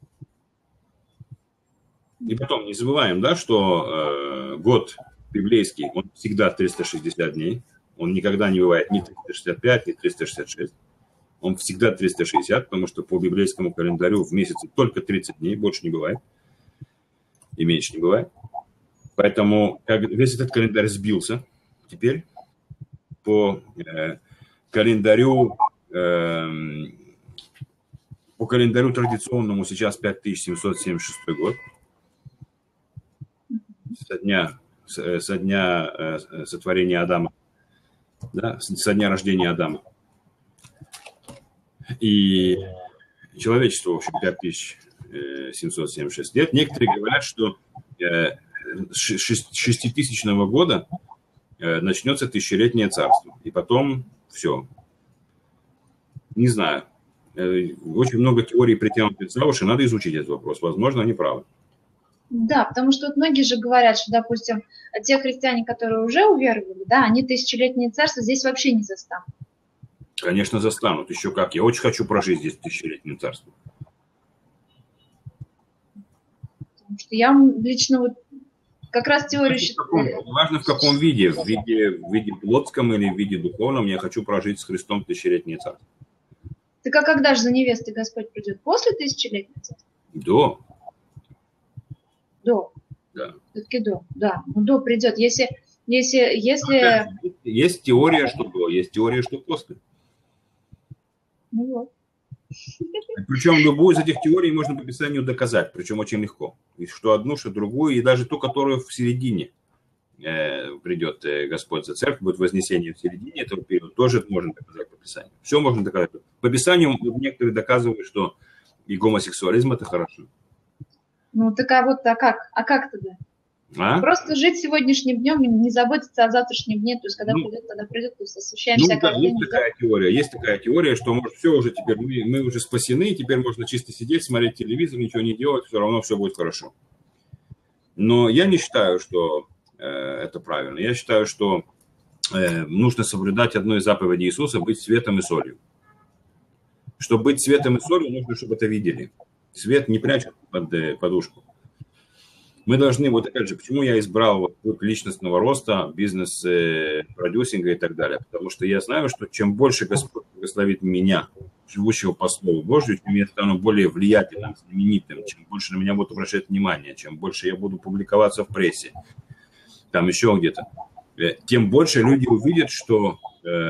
И потом не забываем, да, что год библейский, он всегда 360 дней. Он никогда не бывает ни 365, ни 366. Он всегда 360, потому что по библейскому календарю в месяце только 30 дней, больше не бывает. И меньше не бывает. Поэтому весь этот календарь сбился теперь по календарю традиционному сейчас 5776 год. Со дня сотворения Адама, да, со дня рождения Адама. И человечество, в общем, 5776 лет. Некоторые говорят, что с 6000 года начнется тысячелетнее царство. И потом все. Не знаю. Очень много теорий притянуты за уши. Надо изучить этот вопрос. Возможно, они правы. Да, потому что вот многие же говорят, что, допустим, те христиане, которые уже уверовали, да, они тысячелетнее царство здесь вообще не застанут. Конечно, застанут. Еще как. Я очень хочу прожить здесь тысячелетнее царство. Потому что я лично вот как раз теорию считаю. Важно в каком виде. В виде плотском или в виде духовном. Я хочу прожить с Христом тысячелетнее царство. Так а когда же за невестой Господь придет? После тысячелетнего царства? До. До. Да. Все-таки до. Да. Ну, до придет. Если... Есть теория, что до, есть теория, что после. Ну вот. Причем любую из этих теорий можно по Писанию доказать, причем очень легко. И что одну, что другую, и даже ту, которую в середине придет Господь за церковь, будет вознесение в середине этого периода, тоже можно доказать по Писанию. Все можно доказать. По Писанию некоторые доказывают, что и гомосексуализм это хорошо. Ну так а как? А как тогда? Просто жить сегодняшним днем и не заботиться о завтрашнем дне, то есть когда придет, то есть освещаемся каждый день. Есть такая теория, что может все уже теперь, мы уже спасены, теперь можно чисто сидеть, смотреть телевизор, ничего не делать, все равно все будет хорошо. Но я не считаю, что это правильно. Я считаю, что нужно соблюдать одну из заповедей Иисуса – быть светом и солью. Чтобы быть светом и солью, нужно, чтобы это видели. Свет не прячут под подушку. Мы должны, вот опять же, почему я избрал путь личностного роста, бизнес-продюсинга и так далее. Потому что я знаю, что чем больше Господь благословит меня, живущего по Слову Божию, чем я стану более влиятельным, знаменитым, чем больше на меня будут обращать внимание, чем больше я буду публиковаться в прессе, там еще где-то, тем больше люди увидят, что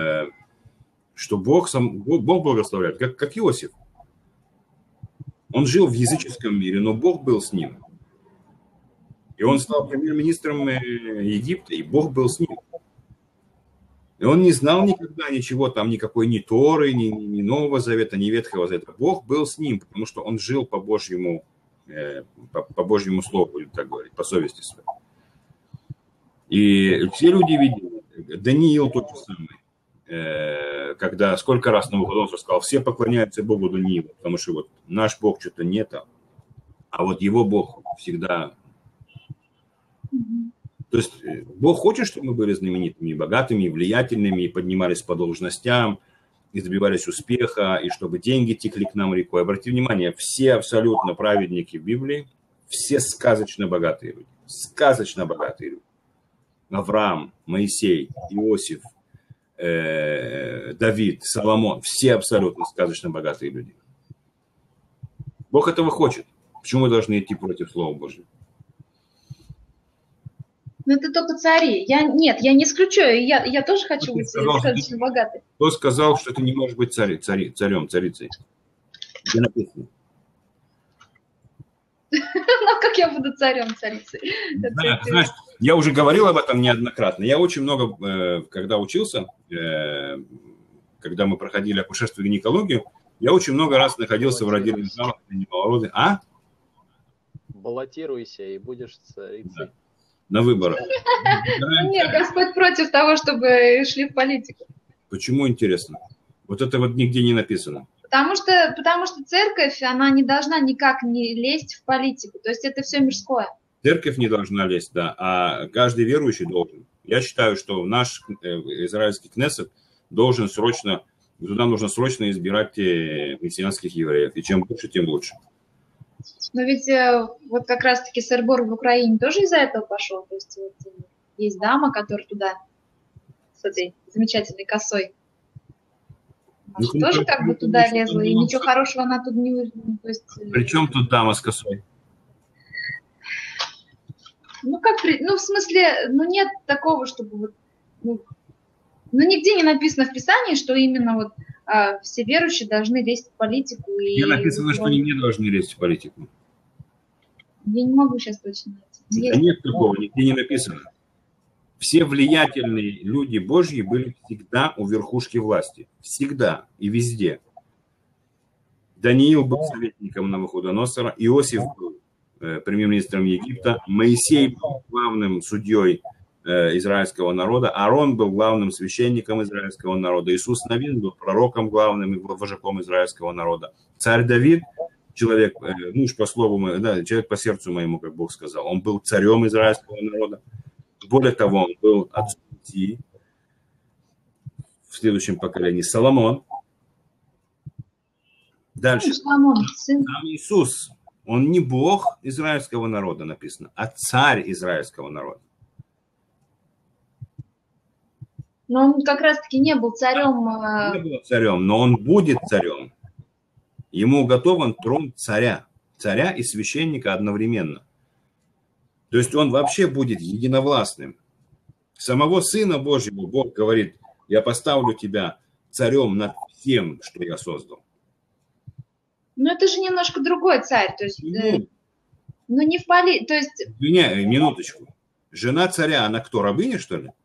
Бог благословляет, как Иосиф. Он жил в языческом мире, но Бог был с ним. И он стал премьер-министром Египта, и Бог был с ним. И он не знал никогда ничего, там никакой ни Торы, ни Нового Завета, ни Ветхого Завета. Бог был с ним, потому что он жил по Божьему слову, будем так говорить, по совести своей. И все люди видели. Даниил тот же самый. Когда сколько раз Навуходоносор сказал, все поклоняются Богу Даниилу, потому что вот наш Бог что-то не там, а вот его Бог всегда... То есть Бог хочет, чтобы мы были знаменитыми, богатыми, влиятельными, и поднимались по должностям, и добивались успеха, и чтобы деньги текли к нам рекой. Обратите внимание, все абсолютно праведники в Библии, все сказочно богатые люди. Сказочно богатые люди. Авраам, Моисей, Иосиф, Давид, Соломон, все абсолютно сказочно богатые люди. Бог этого хочет. Почему мы должны идти против Слова Божьего? Ну, это только цари. Я не исключаю. Я тоже хочу быть сказочно богатой. Кто сказал, что ты не можешь быть царем, царицей? Где написано? Ну, как я буду царем, царицей? Знаешь, я уже говорил об этом неоднократно. Я очень много, когда учился, когда мы проходили акушерство и гинекологию, я очень много раз находился в родильных залах. А? Баллотируйся и будешь царицей. Да. На выборах. Нет, Господь против того, чтобы шли в политику. Почему, интересно? Вот это вот нигде не написано. Потому что церковь, она не должна никак не лезть в политику. То есть это все мирское. Церковь не должна лезть, да, а каждый верующий должен. Я считаю, что наш израильский Кнессет должен срочно, туда нужно срочно избирать мессианских евреев. И чем больше, тем лучше. Но ведь вот как раз-таки сыр-бор в Украине тоже из-за этого пошел. То есть вот, есть дама, которая туда с этой замечательной косой. Она тоже как бы туда лезла, и ничего хорошего она тут не... То есть, при чем тут дама с косой? Ну, в смысле, нет такого, чтобы вот... нигде не написано в Писании, что именно вот все верующие должны лезть в политику. Где написано, что они не должны лезть в политику? Я не могу сейчас точно найти. Да нет такого, нигде не написано. Все влиятельные люди Божьи были всегда у верхушки власти. Всегда и везде. Даниил был советником Навуходоносора, Иосиф был премьер-министром Египта, Моисей был главным судьей израильского народа, Аарон был главным священником израильского народа, Иисус Навин был пророком главным и вожаком израильского народа. Царь Давид, человек, муж по слову, да, человек по сердцу моему, как Бог сказал, он был царем израильского народа. Более того, он был отцом детей в следующем поколении. Соломон. Дальше. Соломон, сын. Сам Иисус. Он не Бог израильского народа, написано, а царь израильского народа. Но он как раз-таки не был царем. Не был царем, но он будет царем. Ему уготован трон царя. Царя и священника одновременно. То есть он вообще будет единовластным. Самого Сына Божьего Бог говорит, я поставлю тебя царем над всем, что я создал. Но это же немножко другой царь. То есть, но не в политике. То есть... Минуточку. Жена царя, она кто, рабыня, что ли?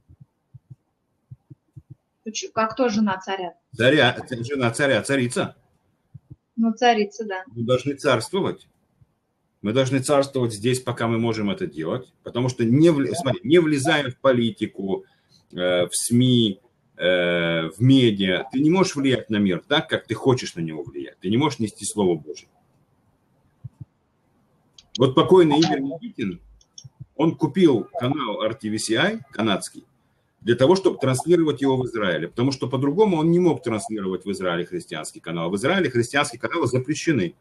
Как кто жена царя? Жена царя, царица. Ну, царица, да. Мы должны царствовать. Мы должны царствовать здесь, пока мы можем это делать. Потому что не влезая в политику, в СМИ, в медиа, ты не можешь влиять на мир так, как ты хочешь на него влиять. Ты не можешь нести Слово Божие. Вот покойный Игорь Никитин, Он купил канал RTVCI, канадский, для того, чтобы транслировать его в Израиле. Потому что по-другому он не мог транслировать в Израиле христианский канал. В Израиле христианские каналы запрещены.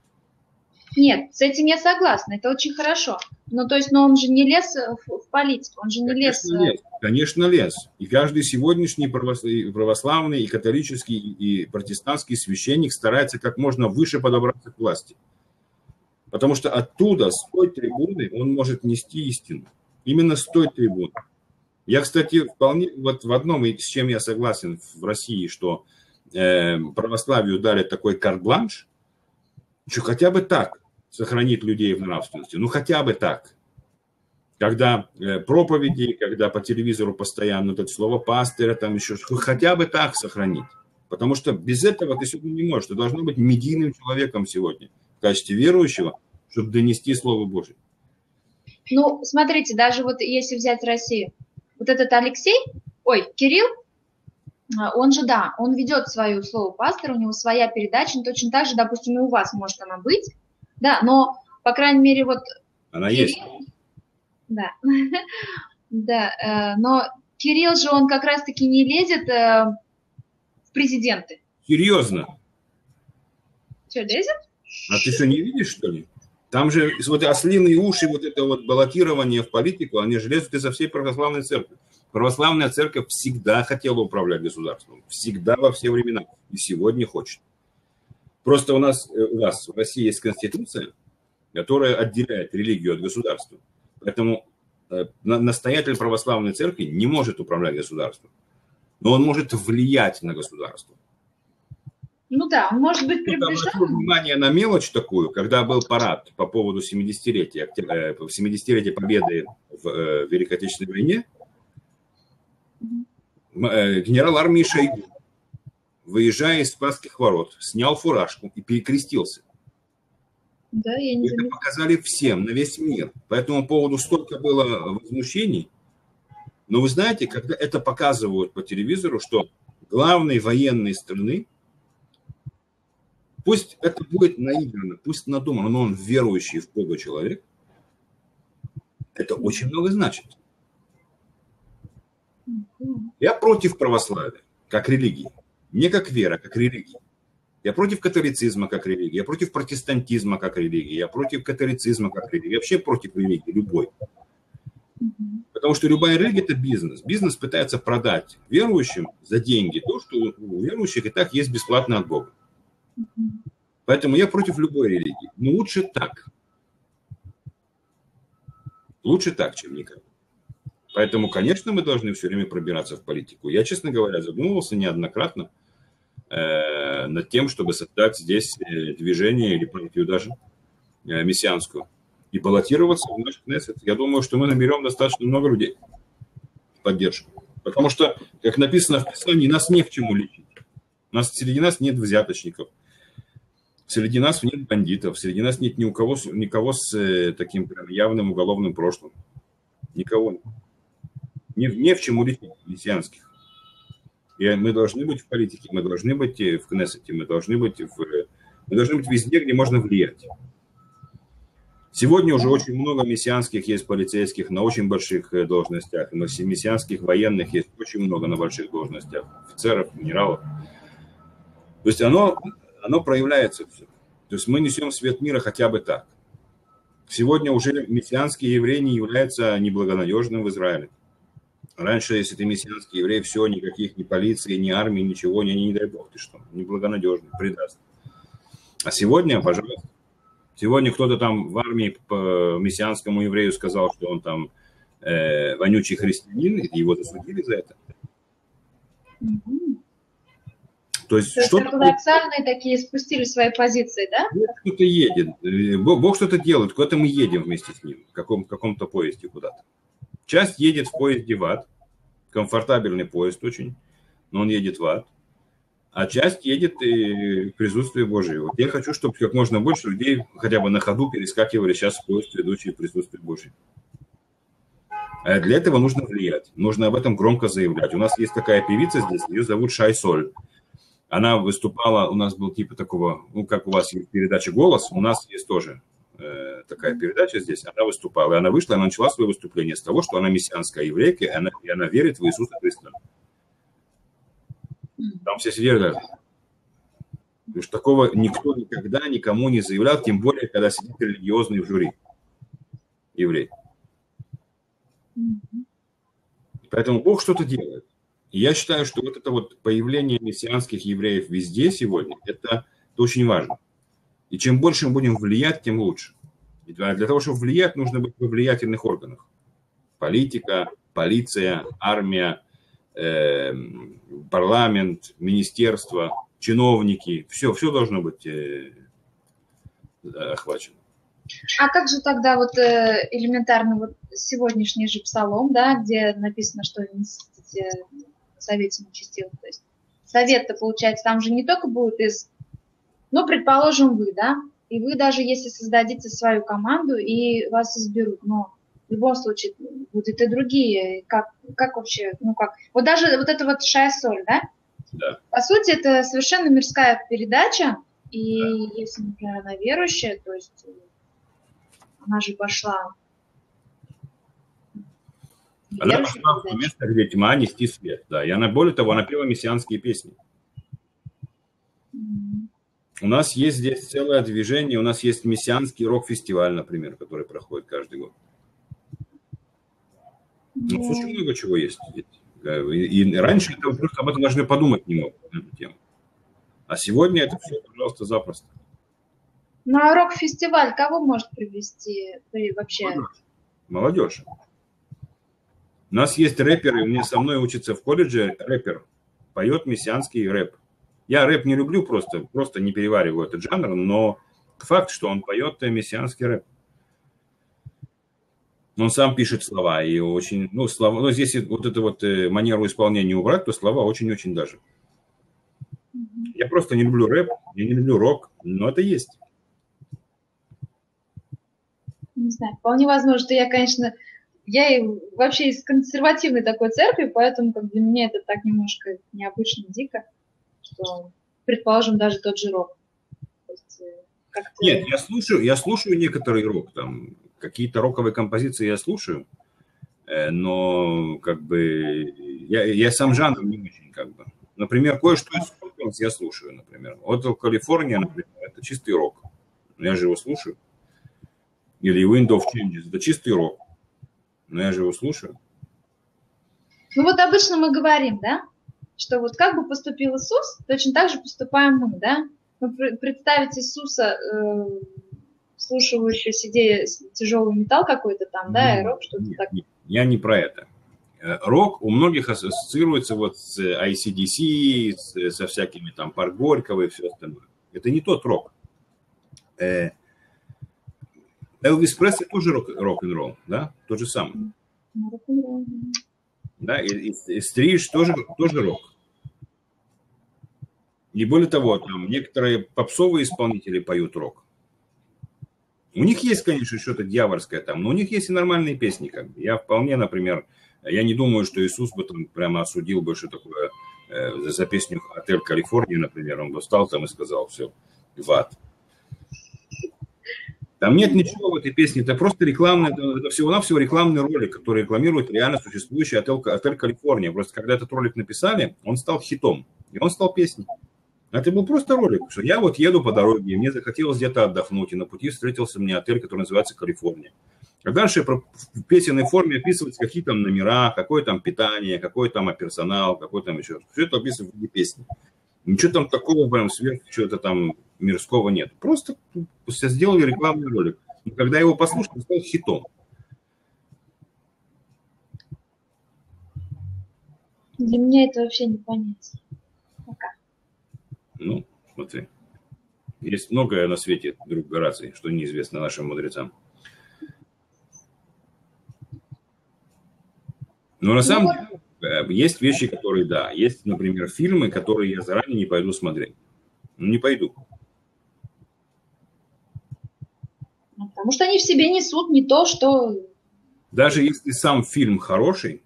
Нет, с этим я согласна, это очень хорошо. Но он же не лез в политику, он же не лез. Конечно, лез. И каждый сегодняшний православный, и католический, и протестантский священник старается как можно выше подобраться к власти. Потому что оттуда, с той трибуны, он может нести истину. Именно с той трибуны. Я, кстати, вполне вот в одном, и с чем я согласен в России, что православию дали такой карт-бланш, что хотя бы так сохранить людей в нравственности. Ну, хотя бы так. Когда проповеди, когда по телевизору постоянно это слово пастыря, там еще хотя бы так сохранить. Потому что без этого ты сегодня не можешь. Ты должен быть медийным человеком сегодня в качестве верующего, чтобы донести Слово Божие. Ну, смотрите, даже вот если взять Россию, вот этот Кирилл, он же, да, он ведет свою слово пастора, у него своя передача, точно так же, допустим, и у вас может она быть, да, но, по крайней мере, вот... Она Кирилл, есть. Да, да, но Кирилл же, он как раз-таки не лезет в президенты. Серьезно? Что, лезет? А ты что, не видишь, что ли? Там же вот ослиные уши, вот это вот баллотирование в политику, они же лезут изо всей православной церкви. Православная церковь всегда хотела управлять государством. Всегда, во все времена. И сегодня хочет. Просто у нас в России есть конституция, которая отделяет религию от государства. Поэтому настоятель православной церкви не может управлять государством. Но он может влиять на государство. Ну да, он может быть приближен. Обратил внимание на мелочь такую, когда был парад по поводу 70-летия победы в Великой Отечественной войне, генерал армии Шойгу, выезжая из Спасских ворот, снял фуражку и перекрестился. Да, я не Это показали всем, на весь мир. По этому поводу столько было возмущений. Но вы знаете, когда это показывают по телевизору, что главный военный страны, пусть это будет наиграно, пусть надумано, но он верующий в Бога человек, это очень много значит. Я против православия, как религии. Не как вера, как религия. Я против католицизма, как религии. Я против протестантизма, как религии. Я против католицизма, как религии. Я вообще против религии, любой. Потому что любая религия – это бизнес. Бизнес пытается продать верующим за деньги то, что у верующих и так есть бесплатно от Бога. Поэтому я против любой религии. Но лучше так. Лучше так, чем никак. Поэтому, конечно, мы должны все время пробираться в политику. Я, честно говоря, задумывался неоднократно над тем, чтобы создать здесь движение или партию даже мессианскую и баллотироваться в наш Кнессет. Я думаю, что мы наберем достаточно много людей в поддержку. Потому что, как написано в Писании, нас не к чему лечить. Среди нас нет взяточников. Среди нас нет бандитов. Среди нас нет никого с таким прям явным уголовным прошлым. Никого. Не в чему лечить мессианских. И мы должны быть в политике, мы должны быть в Кнессете, мы должны быть везде, где можно влиять. Сегодня уже очень много мессианских есть полицейских на очень больших должностях, мессианских военных есть очень много на больших должностях, офицеров, генералов. То есть оно проявляется все. То есть мы несем свет мира хотя бы так. Сегодня уже мессианский еврей не является неблагонадежным в Израиле. Раньше, если ты мессианский еврей, все, никаких ни полиции, ни армии, ничего, не дай бог, ты что, неблагонадежный, предаст. А сегодня, пожалуйста, сегодня кто-то там в армии по мессианскому еврею сказал, что он там вонючий христианин, и его засудили за это. То есть ортодоксальные такие спустили свои позиции, да? Кто-то едет, Бог что-то делает, куда-то мы едем вместе с ним, в каком-то поезде куда-то. Часть едет в поезде в ад, комфортабельный поезд очень, но он едет в ад, а часть едет в присутствие Божие. Вот я хочу, чтобы как можно больше людей хотя бы на ходу перескакивали сейчас в поезд, ведущий в присутствие Божие. А для этого нужно влиять, нужно об этом громко заявлять. У нас есть такая певица здесь, ее зовут Шай Соль. Она выступала, у нас был типа такого, как у вас есть передача «Голос», у нас есть тоже такая передача здесь, она выступала, и она вышла, она начала свое выступление с того, что она мессианская еврейка, и она верит в Иисуса Христа. Там все сидели, говорят, потому что такого никто никогда никому не заявлял, тем более, когда сидит религиозный в жюри еврей. Поэтому Бог что-то делает. И я считаю, что вот это вот появление мессианских евреев везде сегодня, это очень важно. И чем больше мы будем влиять, тем лучше. И для того, чтобы влиять, нужно быть во влиятельных органах. Политика, полиция, армия, парламент, министерство, чиновники. Все должно быть охвачено. А как же тогда вот элементарно вот сегодняшний же псалом, да, где написано, что несите совете нечестивых. То есть совет-то, получается, там же не только будет из, ну, предположим, вы, да, и вы даже если создадите свою команду и вас изберут, но в любом случае будут и другие, как вообще, ну как, вот даже вот это вот Шай-Соль, да? Да. По сути, это совершенно мирская передача, и если, например, она верующая, то есть она же пошла... Она пошла в место, где тьма, нести свет, да, и она, более того, она пела мессианские песни. У нас есть здесь целое движение, у нас есть мессианский рок-фестиваль, например, который проходит каждый год. Ну, очень много чего есть. И раньше это просто об этом даже подумать не мог, эту тему. А сегодня это все, пожалуйста, запросто. Ну, а рок-фестиваль кого может привести вообще? Молодежь. У нас есть рэперы, у меня со мной учится в колледже рэпер, поет мессианский рэп. Я рэп не люблю, просто не перевариваю этот жанр, но факт, что он поет мессианский рэп. Он сам пишет слова, и очень, ну, слова, но здесь вот эту вот манеру исполнения убрать, то слова очень-очень даже. Я просто не люблю рэп, я не люблю рок, но это есть. Не знаю, вполне возможно, что я, конечно, я вообще из консервативной такой церкви, поэтому как для меня это так немножко необычно, дико, что, предположим, даже тот же рок. То есть, нет, я слушаю некоторый рок, там, какие-то роковые композиции я слушаю, но как бы я сам жанр не очень как бы. Например, кое-что из Scorpions я слушаю, например. Hotel California, например, это чистый рок. Я же его слушаю. Или Wind of Changes, это чистый рок. Но я же его слушаю. Ну вот обычно мы говорим, да, что вот как бы поступил Иисус, точно так же поступаем мы, да. Ну, представить Иисуса, слушающего сидя тяжелый металл какой-то там, да, и рок, что-то так. Нет, я не про это. Рок у многих ассоциируется вот с AC/DC, со всякими там Парк Горького и все остальное. Это не тот рок. Элвис Пресли тоже рок-н-ролл, да? Тот же самый. Да, и Стриж тоже рок. И более того, там некоторые попсовые исполнители поют рок. У них есть, конечно, что-то дьявольское там, но у них есть и нормальные песни. Как бы. Я вполне, например, я не думаю, что Иисус бы там прямо осудил бы, что такое за песню «Отель Калифорния», например. Он бы встал там и сказал: все, в ад. Там нет ничего в этой песне, это просто рекламный, это всего-навсего рекламный ролик, который рекламирует реально существующий отель Калифорния. Просто когда этот ролик написали, он стал хитом, и он стал песней. Это был просто ролик, что я вот еду по дороге, мне захотелось где-то отдохнуть, и на пути встретился мне отель, который называется Калифорния. А дальше в песенной форме описываются какие там номера, какое там питание, какой там персонал, какой там еще. Все это описывается в виде песни. Ничего там такого прям сверх, чего-то там мирского нет. Просто сделали рекламный ролик. Но когда его послушали, он стал хитом. Для меня это вообще не понять. Пока. Ну, смотри. Есть многое на свете, друг Гораций, что неизвестно нашим мудрецам. Но на самом деле есть вещи, которые, да, есть, например, фильмы, которые я заранее не пойду смотреть. Ну, не пойду. Потому что они в себе несут не то, что... Даже если сам фильм хороший,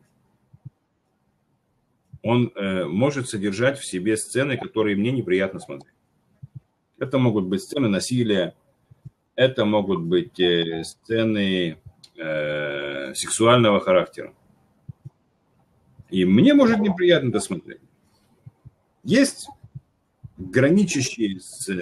он может содержать в себе сцены, которые мне неприятно смотреть. Это могут быть сцены насилия, это могут быть сцены сексуального характера. И мне может неприятно это смотреть. Есть граничащие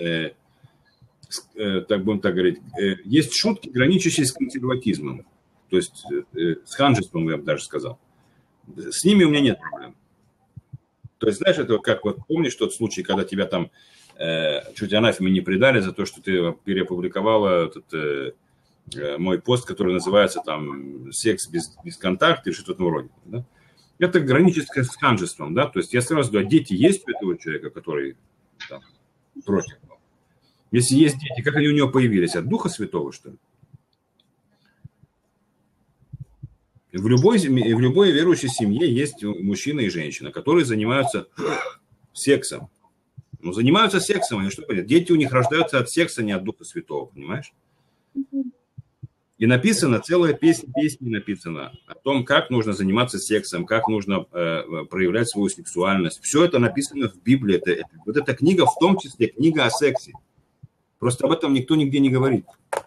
так будем так говорить, есть шутки, граничащие с консерватизмом, то есть с ханжеством, я бы даже сказал. С ними у меня нет проблем. То есть, знаешь, это как вот помнишь тот случай, когда тебя там чуть анафеме не предали за то, что ты переопубликовала этот мой пост, который называется там «Секс без контакта» или что-то в этом роде. Да? Это граничит с ханжеством, да, то есть я сразу говорю, дети есть у этого человека, который там, против. Если есть дети, как они у него появились? От Духа Святого, что ли? В любой верующей семье есть мужчина и женщина, которые занимаются сексом. Ну, занимаются сексом, они что понимают? Дети у них рождаются от секса, не от Духа Святого, понимаешь? И написано, целая песня написана о том, как нужно заниматься сексом, как нужно проявлять свою сексуальность. Все это написано в Библии. Вот эта книга, в том числе книга о сексе. Просто об этом никто нигде не говорит.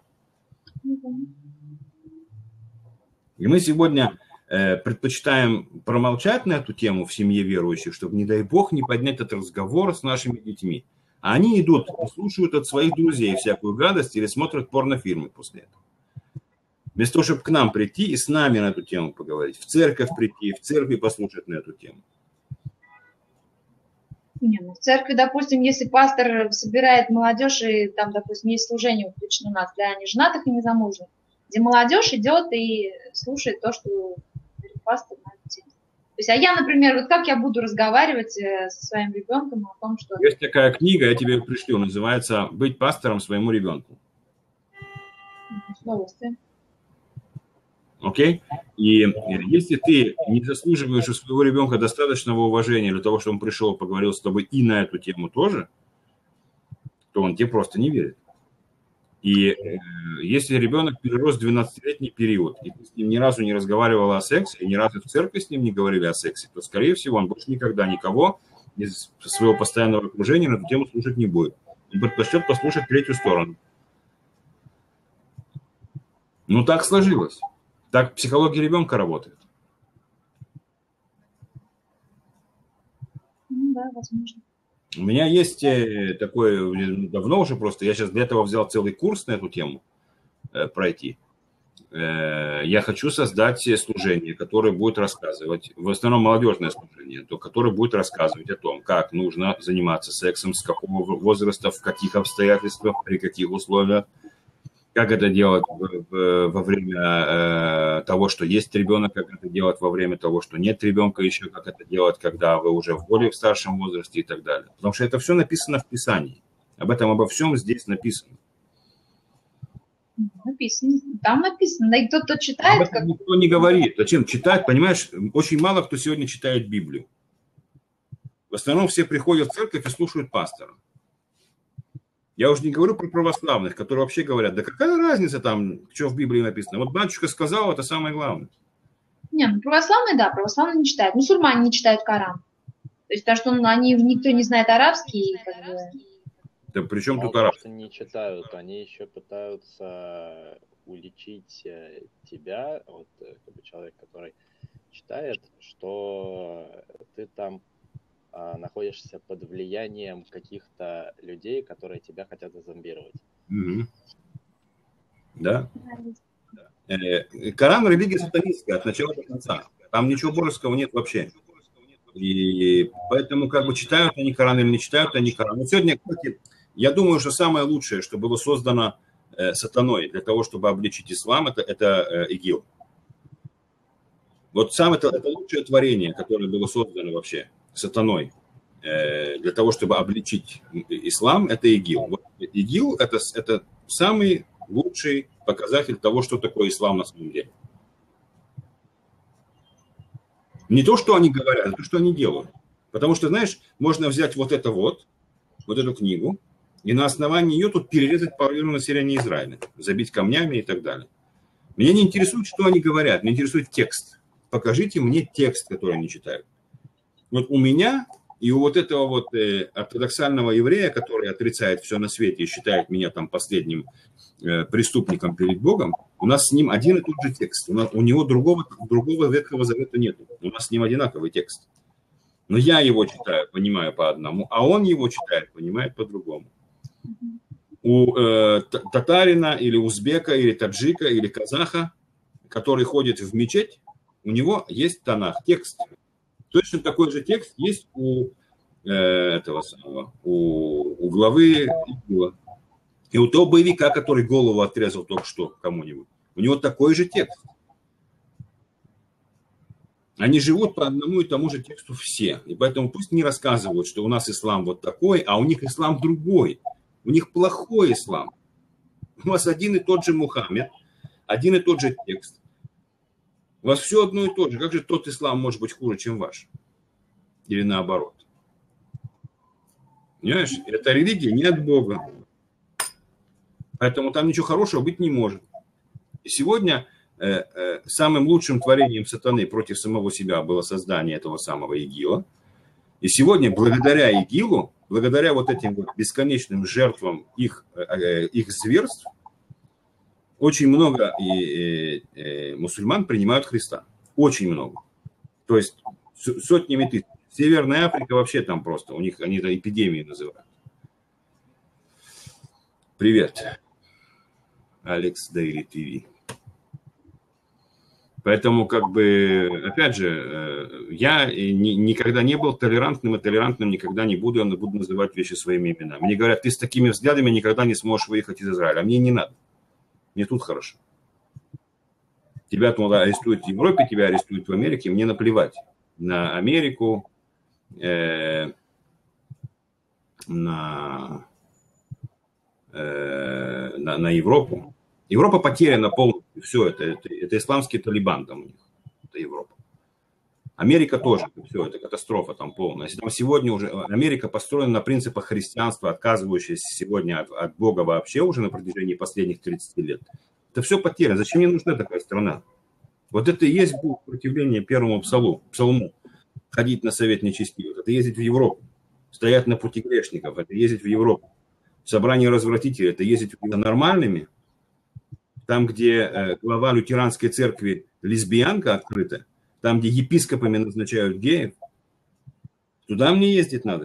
И мы сегодня предпочитаем промолчать на эту тему в семье верующих, чтобы, не дай бог, не поднять этот разговор с нашими детьми. А они идут и слушают от своих друзей всякую гадость или смотрят порнофильмы после этого. Вместо того, чтобы к нам прийти и с нами на эту тему поговорить, в церковь прийти, в церкви послушать на эту тему. Не, ну в церкви, допустим, если пастор собирает молодежь, и там, допустим, есть служение включено у нас для неженатых и незамужних, где молодежь идет и слушает то, что говорит пастор на эту тему. То есть, а я, например, вот как я буду разговаривать со своим ребенком о том, что... Есть такая книга, я тебе пришлю, называется «Быть пастором своему ребенку». С удовольствием. Окей? И если ты не заслуживаешь у своего ребенка достаточного уважения для того, чтобы он пришел и поговорил с тобой и на эту тему тоже, то он тебе просто не верит. И если ребенок перерос 12-летний период, и ты с ним ни разу не разговаривал о сексе, и ни разу в церкви с ним не говорили о сексе, то, скорее всего, он больше никогда никого из своего постоянного окружения на эту тему слушать не будет. Он предпочтет послушать третью сторону. Ну, так сложилось. Так психология ребенка работает. Ну, да, возможно. У меня есть такое, давно уже просто, я сейчас для этого взял целый курс на эту тему пройти. Я хочу создать служение, которое будет рассказывать, в основном молодежное служение, которое будет рассказывать о том, как нужно заниматься сексом, с какого возраста, в каких обстоятельствах, при каких условиях. Как это делать во время того, что есть ребенок, как это делать во время того, что нет ребенка еще, как это делать, когда вы уже в более старшем возрасте и так далее. Потому что это все написано в Писании. Обо всем здесь написано. Написано. Там написано. Да и кто-то читает. Как... Никто не говорит. Зачем читать? Понимаешь, очень мало кто сегодня читает Библию. В основном все приходят в церковь и слушают пастора. Я уже не говорю про православных, которые вообще говорят, да какая разница там, что в Библии написано. Вот батюшка сказал, это самое главное. Не, ну православные, да, православные не читают. Мусульмане не читают Коран. То есть, потому что никто не знает арабский. Как бы... Да при чем тут арабский? Не читают, они еще пытаются уличить тебя, вот как бы человек, который читает, что ты там находишься под влиянием каких-то людей, которые тебя хотят зазомбировать. Угу. Да. Коран религия сатанистская от начала до конца. Там ничего божеского нет вообще. И поэтому как бы читают они Коран или не читают они Коран. Но сегодня, кстати, я думаю, что самое лучшее, что было создано сатаной для того, чтобы обличить ислам, это ИГИЛ. Вот сам это лучшее творение, которое было создано вообще сатаной для того, чтобы обличить ислам, это ИГИЛ. Вот ИГИЛ это самый лучший показатель того, что такое ислам на самом деле. Не то, что они говорят, а то, что они делают. Потому что, знаешь, можно взять вот эту книгу, и на основании ее тут перерезать половину населения Израиля, забить камнями и так далее. Меня не интересует, что они говорят, меня интересует текст. Покажите мне текст, который они читают. Вот у меня И у вот этого вот ортодоксального еврея, который отрицает все на свете и считает меня там последним преступником перед Богом, у нас с ним один и тот же текст. У него другого Ветхого Завета нет. У нас с ним одинаковый текст. Но я его читаю, понимаю по одному, а он его читает, понимает по-другому. У татарина или узбека, или таджика, или казаха, который ходит в мечеть, у него есть Танах, текст. Точно такой же текст есть у этого самого, у главы Игила. И у того боевика, который голову отрезал только что кому-нибудь, у него такой же текст. Они живут по одному и тому же тексту все. И поэтому пусть не рассказывают, что у нас ислам вот такой, а у них ислам другой. У них плохой ислам. У вас один и тот же Мухаммед, один и тот же текст. У вас все одно и то же. Как же тот ислам может быть хуже, чем ваш? Или наоборот? Понимаешь? Это религия не от Бога. Поэтому там ничего хорошего быть не может. И сегодня самым лучшим творением сатаны против самого себя было создание этого самого Игила. И сегодня благодаря Игилу, благодаря вот этим вот бесконечным жертвам их зверств, очень много мусульман принимают Христа. Очень много. То есть сотнями тысяч. Северная Африка вообще там просто. У них они это эпидемией называют. Привет. Алекс Дейли ТВ. Поэтому, как бы, опять же, я никогда не был толерантным, и толерантным никогда не буду, я буду называть вещи своими именами. Мне говорят, ты с такими взглядами никогда не сможешь выехать из Израиля. А мне не надо. Мне тут хорошо. Тебя тут арестуют в Европе, тебя арестуют в Америке, мне наплевать на Америку, на Европу. Европа потеряна полностью. Все, это исламский Талибан там у них. Это Европа. Америка тоже. Все, это катастрофа там полная. Если там сегодня уже Америка построена на принципах христианства, отказывающаяся сегодня от Бога вообще уже на протяжении последних 30 лет. Это все потеряно. Зачем мне нужна такая страна? Вот это и есть противление первому псалму. Ходить на совет нечестивых. Это ездить в Европу. Стоять на пути грешников. Это ездить в Европу. Собрание развратителей. Это ездить нормальными. Там, где глава лютеранской церкви лесбиянка открыта, там, где епископами назначают геев, туда мне ездить надо.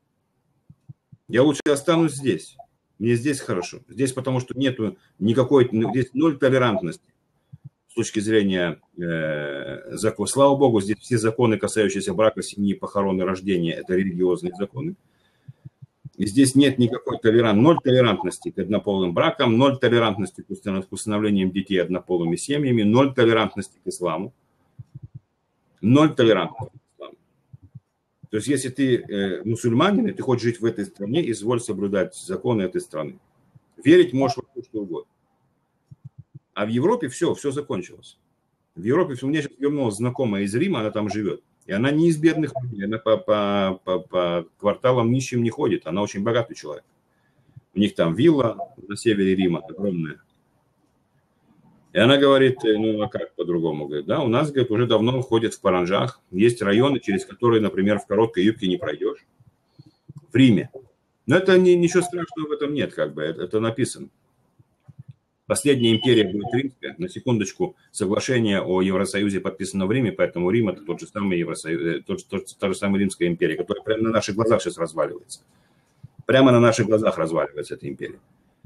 Я лучше останусь здесь. Мне здесь хорошо. Здесь потому, что нету никакой, здесь ноль толерантности с точки зрения закона. Слава Богу, здесь все законы, касающиеся брака, семьи, похороны, рождения, это религиозные законы. И здесь нет никакой ноль толерантности к однополым бракам, ноль толерантности к усыновлениям детей однополыми семьями, ноль толерантности к исламу, ноль толерантности к исламу. То есть, если ты мусульманин, и ты хочешь жить в этой стране, изволь соблюдать законы этой страны. Верить можешь во что угодно. А в Европе все закончилось. В Европе у меня сейчас вернулась знакомая из Рима, она там живет. И она не из бедных людей, она по кварталам нищим не ходит, она очень богатый человек. У них там вилла на севере Рима огромная. И она говорит, ну а как по-другому? Говорит, да, у нас, говорит, уже давно ходят в паранжах. Есть районы, через которые, например, в короткой юбке не пройдешь. В Риме. Но это ничего страшного в этом нет, как бы, это написано. Последняя империя будет римская. На секундочку, соглашение о Евросоюзе подписано в Риме, поэтому Рим это тот же самый Евросоюз, та же самая Римская империя, которая прямо на наших глазах сейчас разваливается. Прямо на наших глазах разваливается эта империя.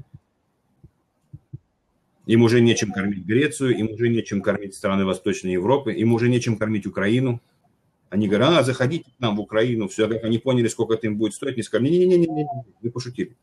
Им уже нечем кормить Грецию, им уже нечем кормить страны Восточной Европы, им уже нечем кормить Украину. Они говорят, заходите к нам в Украину, все, как они поняли, сколько это им будет стоить, не сказали, не, вы пошутили.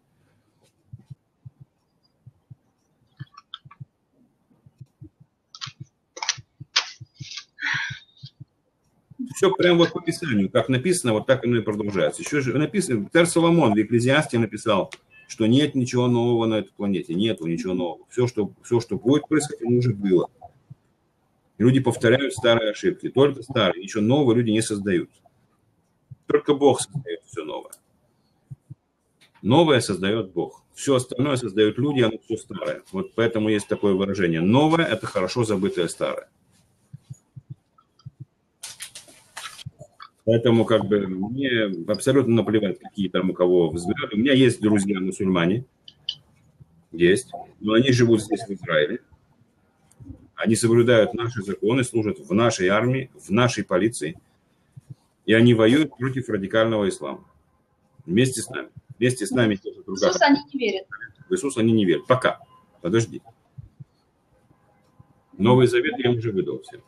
Все прямо вот по Писанию, как написано, вот так оно и продолжается. Еще же написано, царь Соломон в Екклезиасте написал, что нет ничего нового на этой планете, нету ничего нового. Все, что будет происходить, оно уже было. Люди повторяют старые ошибки, только старые, ничего нового люди не создают. Только Бог создает все новое. Новое создает Бог. Все остальное создают люди, оно все старое. Вот поэтому есть такое выражение. Новое – это хорошо забытое старое. Поэтому как бы мне абсолютно наплевать, какие там у кого взгляды. У меня есть друзья мусульмане, есть, но они живут здесь, в Израиле. Они соблюдают наши законы, служат в нашей армии, в нашей полиции. И они воюют против радикального ислама. Вместе с нами. Вместе с нами. В Иисуса они не верят. В Иисуса они не верят. Пока. Подожди. Новый Завет я уже выдал всем.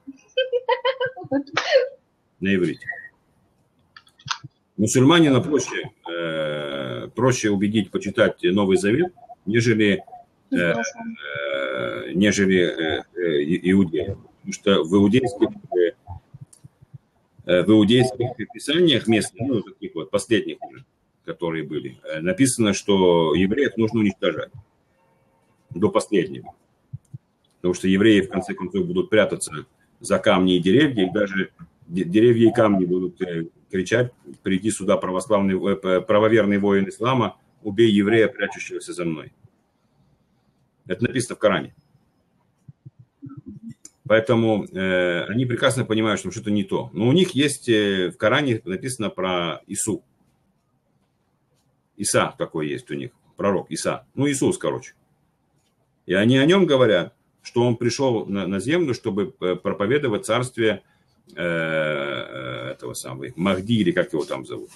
На иврите. Мусульманина проще убедить почитать Новый Завет, нежели иудеев. Потому что в иудейских писаниях местных, ну, таких вот последних уже, которые были, написано, что евреев нужно уничтожать до последнего. Потому что евреи, в конце концов, будут прятаться за камни и деревья, и даже деревья и камни будут кричать: приди сюда, правоверный воин ислама, убей еврея, прячущегося за мной. Это написано в Коране. Поэтому они прекрасно понимают, что что-то не то. Но у них есть в Коране написано про Ису. Иса такой есть у них, пророк Иса. Ну, Иисус, короче. И они о нем говорят, что он пришел на землю, чтобы проповедовать царствие этого самого Махди, или как его там зовут.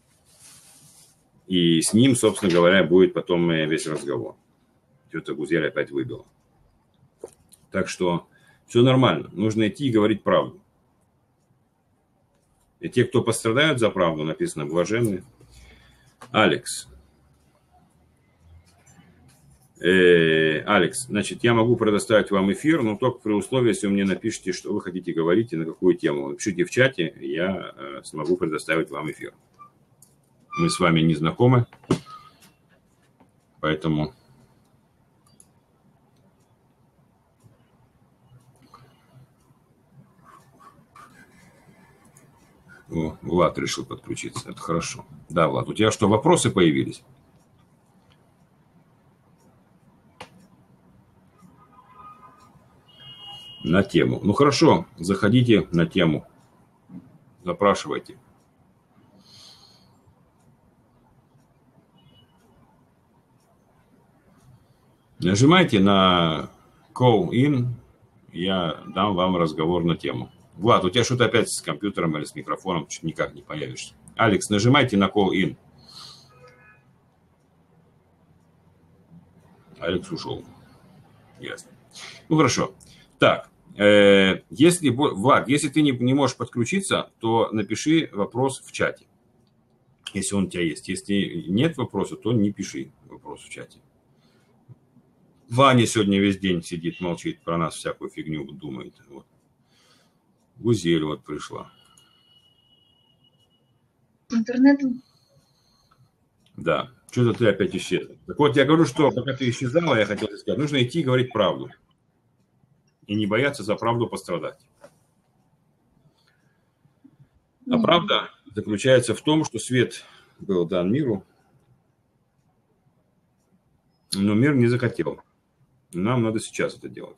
И с ним, собственно говоря, будет потом весь разговор. Что-то Гузель опять выбила. Так что все нормально. Нужно идти и говорить правду. И те, кто пострадают за правду, написано, блаженны. Алекс. Алекс, значит, я могу предоставить вам эфир, но только при условии, если вы мне напишите, что вы хотите говорить и на какую тему. Напишите в чате, я смогу предоставить вам эфир. Мы с вами не знакомы, поэтому... О, Влад решил подключиться, это хорошо. Да, Влад, у тебя что, вопросы появились? На тему. Ну хорошо, заходите на тему. Запрашивайте. Нажимайте на Call In, я дам вам разговор на тему. Влад, у тебя что-то опять с компьютером или с микрофоном, чуть никак не появишься. Алекс, нажимайте на Call In. Алекс ушел. Ясно. Ну хорошо. Так, если, Влад, если ты не можешь подключиться, то напиши вопрос в чате, если он у тебя есть. Если нет вопроса, то не пиши вопрос в чате. Ваня сегодня весь день сидит, молчит, про нас всякую фигню думает. Вот. Гузель вот пришла. Интернетом? Да. Что-то ты опять исчезла. Так вот, я говорю, что пока ты исчезала, я хотел сказать, нужно идти и говорить правду. И не бояться за правду пострадать. А правда заключается в том, что свет был дан миру, но мир не захотел. Нам надо сейчас это делать.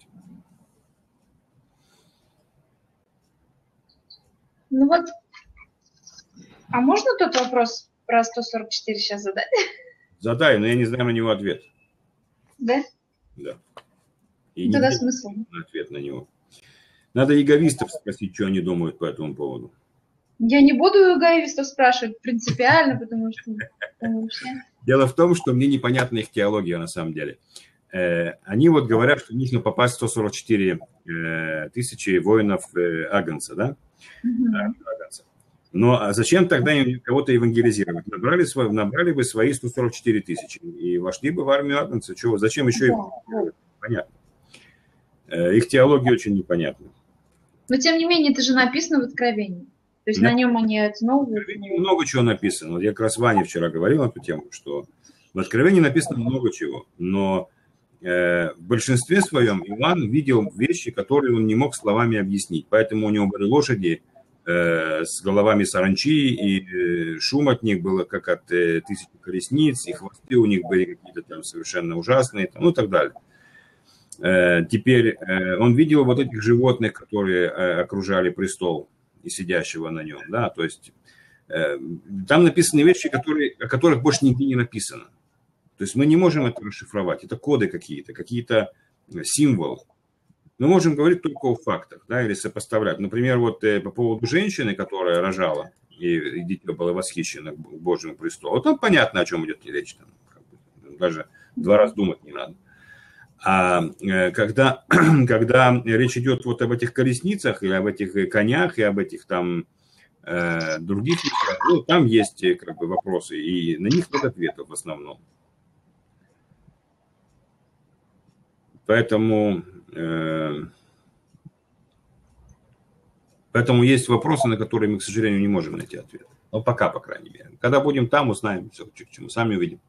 Ну вот, а можно тот вопрос про 144 сейчас задать? Задай, но я не знаю на него ответ. Да? Да. И тогда смысл? Ответ на него. Надо яговистов спросить, что они думают по этому поводу. Я не буду яговистов спрашивать принципиально, потому что... Дело в том, что мне непонятна их теология на самом деле. Они вот говорят, что нужно попасть в 144 тысячи воинов Агнца, да? Агнца. Но зачем тогда им кого-то евангелизировать? Набрали бы свои 144 тысячи и вошли бы в армию Агнца. Чего? Зачем еще евангелизировать? Понятно. Их теология очень непонятна. Но тем не менее, это же написано в Откровении. То есть на нем они основывают. Много чего написано. Я как раз Ване вчера говорил на эту тему, что в Откровении написано много чего. Но в большинстве своем Иоанн видел вещи, которые он не мог словами объяснить. Поэтому у него были лошади с головами саранчи, и шум от них было как от тысячи колесниц, и хвосты у них были какие-то там совершенно ужасные, ну и так далее. Теперь он видел вот этих животных, которые окружали престол. и сидящего на нем, да, то есть там написаны вещи, о которых больше нигде не написано. То есть мы не можем это расшифровать, это коды какие-то символы. Мы можем говорить только о фактах, да, или сопоставлять. Например, вот по поводу женщины, которая рожала, и дитё было восхищено к Божьему престолу. Вот там понятно, о чем идет речь. Там, даже 2 раза думать не надо. А когда речь идет вот об этих колесницах, или об этих конях, и об этих там других вещах, ну, там есть как бы вопросы, и на них нет ответов в основном. Поэтому есть вопросы, на которые мы, к сожалению, не можем найти ответ. Но пока, по крайней мере. Когда будем там, узнаем все, к чему. Сами увидим.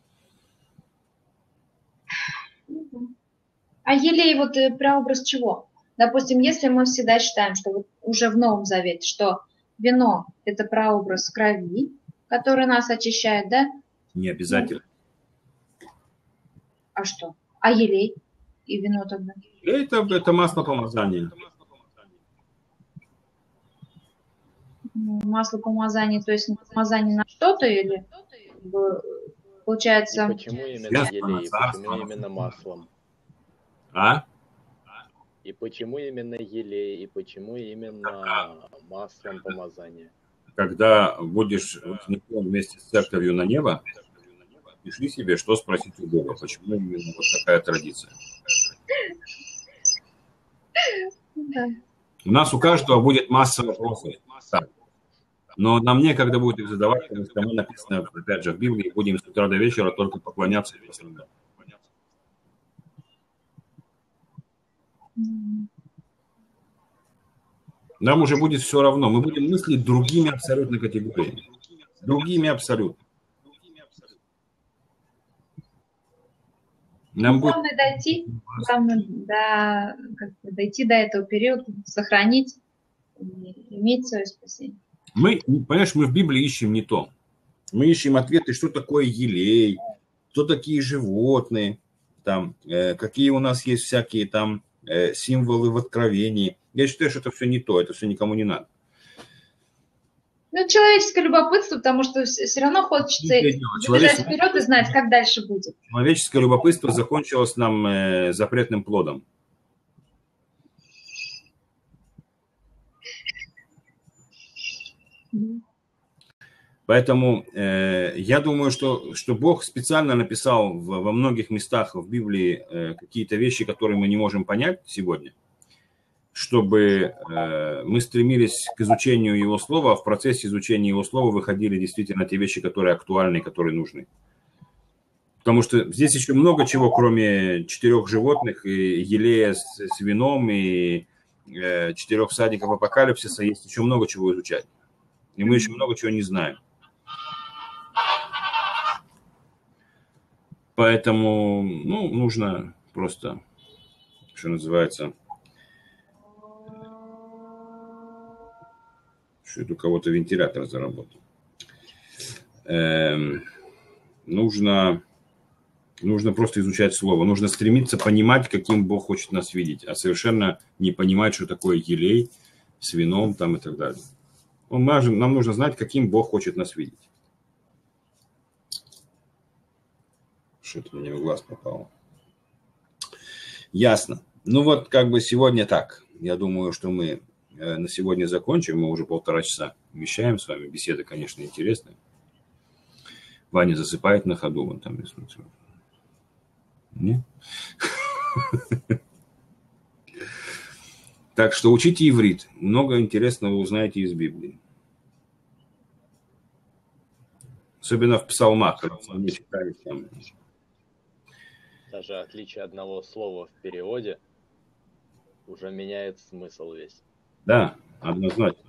А елей вот прообраз чего? Допустим, если мы всегда считаем, что вот уже в Новом Завете, что вино – это прообраз крови, который нас очищает, да? Не обязательно. А что? А елей и вино тогда? Это масло помазания. Масло помазания, то есть помазание на что-то или получается... И почему именно елей? Почему именно маслом? А? И почему именно елей? И почему именно маслом помазания? Когда будешь вознесен вместе с церковью на небо, пиши себе, что спросить у Бога. Почему именно вот такая традиция? Да. У нас у каждого будет масса вопросов. Но нам некогда будет их задавать, потому что мы написано, опять же, в Библии, будем с утра до вечера только поклоняться и послушать. Нам уже будет все равно. Мы будем мыслить другими абсолютно категориями. Другими абсолютно. Нам главное дойти до этого периода, сохранить и иметь свое спасение. Понимаешь, мы в Библии ищем не то. Мы ищем ответы, что такое елей, кто такие животные, там, какие у нас есть всякие там символы в Откровении. Я считаю, что это все не то, это все никому не надо. Ну, человеческое любопытство, потому что все равно хочется бежать вперед и знать, как дальше будет. Человеческое любопытство закончилось нам запретным плодом. Поэтому я думаю, что Бог специально написал во многих местах в Библии какие-то вещи, которые мы не можем понять сегодня, чтобы мы стремились к изучению Его Слова, а в процессе изучения Его Слова выходили действительно те вещи, которые актуальны и которые нужны. Потому что здесь еще много чего, кроме 4 животных, и елея с вином, и 4 всадников апокалипсиса, есть еще много чего изучать. И мы еще много чего не знаем. Поэтому, нужно просто, что называется, что-то у кого-то вентилятор заработал. Нужно просто изучать Слово. Нужно стремиться понимать, каким Бог хочет нас видеть, а совершенно не понимать, что такое елей с вином там и так далее. Нам нужно знать, каким Бог хочет нас видеть. Что-то мне в глаз попало. Ясно. Ну вот как бы сегодня так. Я думаю, что мы на сегодня закончим. Мы уже 1,5 часа вмещаем с вами. Беседа, конечно, интересная. Ваня засыпает на ходу. Вон там, я смотрю. Нет? Так что учите иврит. Много интересного узнаете из Библии. Особенно в псалмах, когда мы читали там. Даже отличие одного слова в переводе уже меняет смысл весь. Да, однозначно.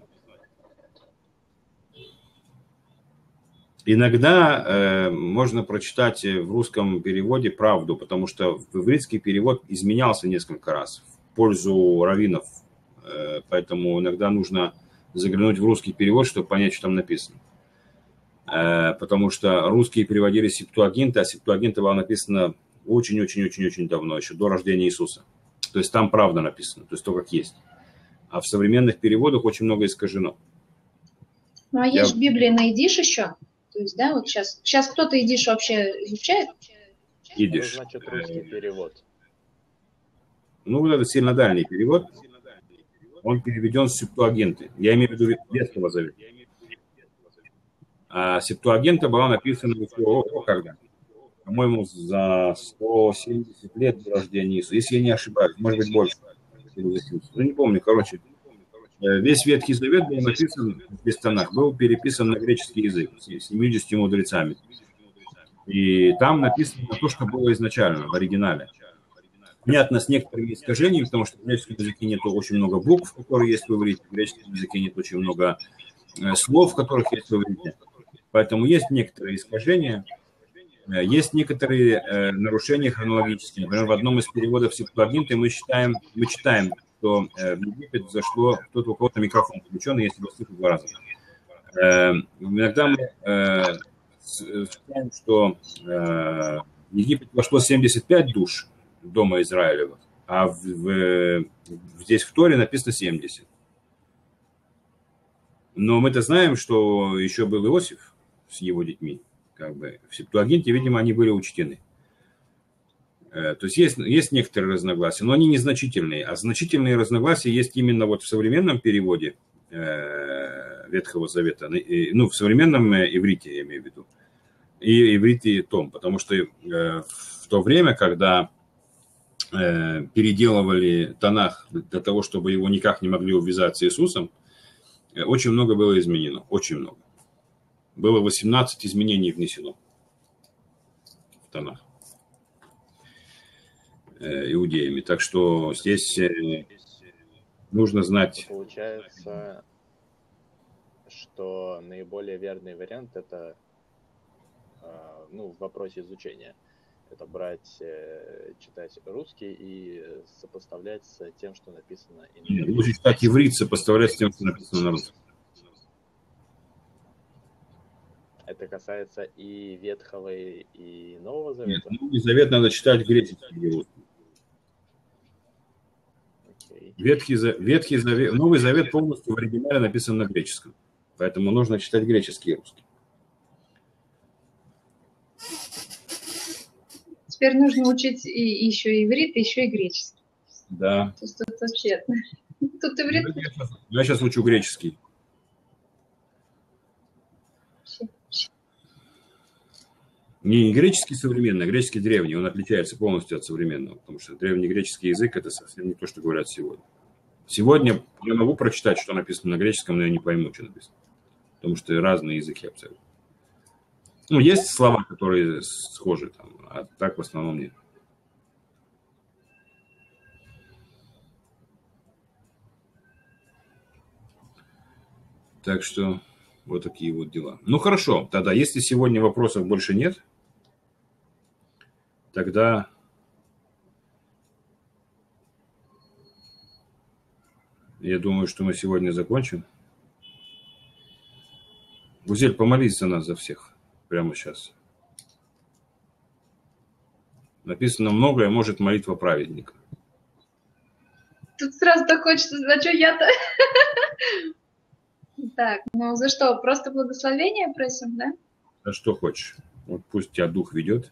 Иногда можно прочитать в русском переводе правду, потому что в ивритский перевод изменялся несколько раз в пользу раввинов. Поэтому иногда нужно заглянуть в русский перевод, чтобы понять, что там написано. Потому что русские переводили Септуагинта, а Септуагинта была написана очень-очень-очень-очень давно, еще до рождения Иисуса. То есть там правда написано, то есть то, как есть. а в современных переводах очень много искажено. Ну, а есть же Библия на идиш еще. То есть, да, вот сейчас кто-то идиш вообще изучает? Идиш. Что значит русский перевод? Ну, вот это синодальный перевод. Он переведен с Септуагинты. Я имею в виду Ветхого Завета. А Септуагинта была написана еще когда? По-моему, за 170 лет до рождения Иисуса. Если я не ошибаюсь, может быть, больше. Ну, не помню, короче. Весь Ветхий Завет был написан в Пестанах, был переписан на греческий язык с 70 мудрецами. И там написано то, что было изначально, в оригинале. Понятно, с некоторыми искажениями, потому что в греческом языке нет очень много букв, которые есть в иврите, в греческом языке нет очень много слов, которых есть в иврите. Поэтому есть некоторые искажения, есть некоторые нарушения хронологические. Например, в одном из переводов Септуагинты мы читаем, что в Египет зашло, кто-то у кого-то микрофон включен, если его слышат 2 раза. Иногда мы считаем, что в Египет вошло 75 душ дома Израилевых, а здесь в Торе написано 70. Но мы-то знаем, что еще был Иосиф с его детьми. Как бы в Септуагинте, видимо, они были учтены. То есть есть некоторые разногласия, но они незначительные. А значительные разногласия есть именно вот в современном переводе Ветхого Завета, ну, в современном иврите, я имею в виду, и иврите том, потому что в то время, когда переделывали Танах для того, чтобы его никак не могли увязать с Иисусом, очень много было изменено, очень много. Было 18 изменений внесено в Танах иудеями. Так что здесь нужно знать. Получается, что наиболее верный вариант это, ну, в вопросе изучения. Это брать, читать русский и сопоставлять с тем, что написано на Лучше читать иврит, сопоставлять с тем, что написано на русском. Это касается и Ветхого, и Нового Завета? Нет, Новый Завет надо читать греческий и русский. Okay. Новый Завет полностью в оригинале написан на греческом. Поэтому нужно читать греческий и русский. Теперь нужно учить и еще иврит, и еще и греческий. Да. То есть тут вообще... Тут иврит... Я сейчас учу греческий. Не греческий современный, а греческий древний. Он отличается полностью от современного, потому что древнегреческий язык – это совсем не то, что говорят сегодня. Сегодня я могу прочитать, что написано на греческом, но я не пойму, что написано. Потому что разные языки абсолютно. Ну, есть слова, которые схожи, там, а так в основном нет. Так что вот такие вот дела. Ну, хорошо. Тогда, если сегодня вопросов больше нет, тогда я думаю, что мы сегодня закончим. Гузель, помолись за нас, за всех. Прямо сейчас. Написано многое, может молитва праведника. Тут сразу так хочется, а что я-то? Так, ну за что? Просто благословение просим, да? А что хочешь. Вот пусть тебя Дух ведет.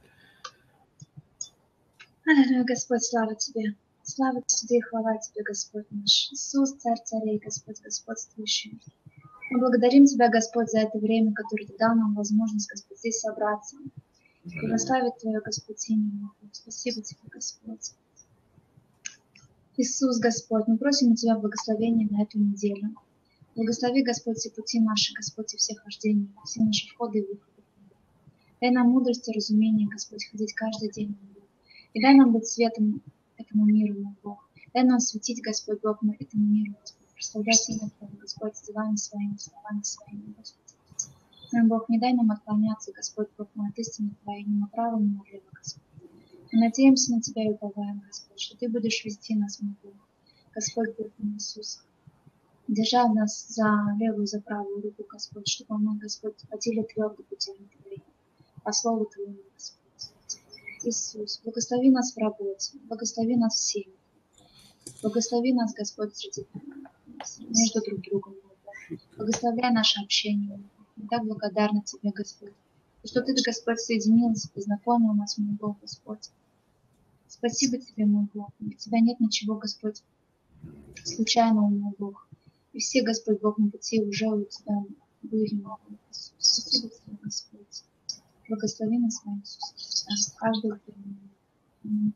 Аллилуйя, Господь, слава Тебе. Слава Тебе и хвала Тебе, Господь наш. Иисус, Царь царей, Господь, господствующий. Мы благодарим Тебя, Господь, за это время, которое Ты дал нам возможность, Господь, здесь собраться. И прославить Твое, Господь, имя. Спасибо Тебе, Господь. Иисус, Господь, мы просим у Тебя благословения на эту неделю. Благослови, Господь, все пути наши, Господь, и все хождения, все наши входы и выходы. Дай нам мудрость и разумение, Господь, ходить каждый день. И дай нам быть светом этому миру, мой Бог. Дай нам светить, Господь, Бог, этому миру, Господь. Прославлять имя Твое, Господь, с делами своими, словами своими, Господь. Мой Бог, не дай нам отклоняться, Господь, Бог мой, от истины Твоей, ни направо, ни налево, Господь. Мы надеемся на Тебя и уповаем, Господь, что Ты будешь вести нас, мой Бог. Господь, Бог мой Иисус. Держа нас за левую, за правую руку, Господь, чтобы мы, Господь, ходили твердо путями Твоими, по слову Твоему, Господь. Иисус, благослови нас в работе, благослови нас всеми. Благослови нас, Господь, между друг другом. Благословляй наше общение. Мы так благодарны Тебе, Господь. И что Ты, Господь, соединил нас, познакомил нас, мой Бог, Господь. Спасибо Тебе, мой Бог. Для Тебя нет ничего, Господь, случайного, мой Бог. И все, Господь, Бог, на пути уже у Тебя были, мой Бог. Спасибо Тебе, Господь. Благослови нас, мой Иисус. Каждого дня.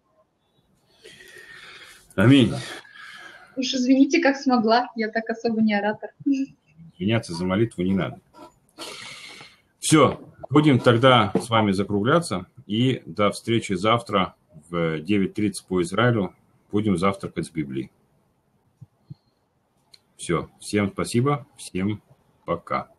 Аминь. Уж извините, как смогла. Я так особо не оратор. Извиняться за молитву не надо. Все, будем тогда с вами закругляться. И до встречи завтра в 9:30 по Израилю. Будем завтракать с Библией. Все, всем спасибо, всем пока.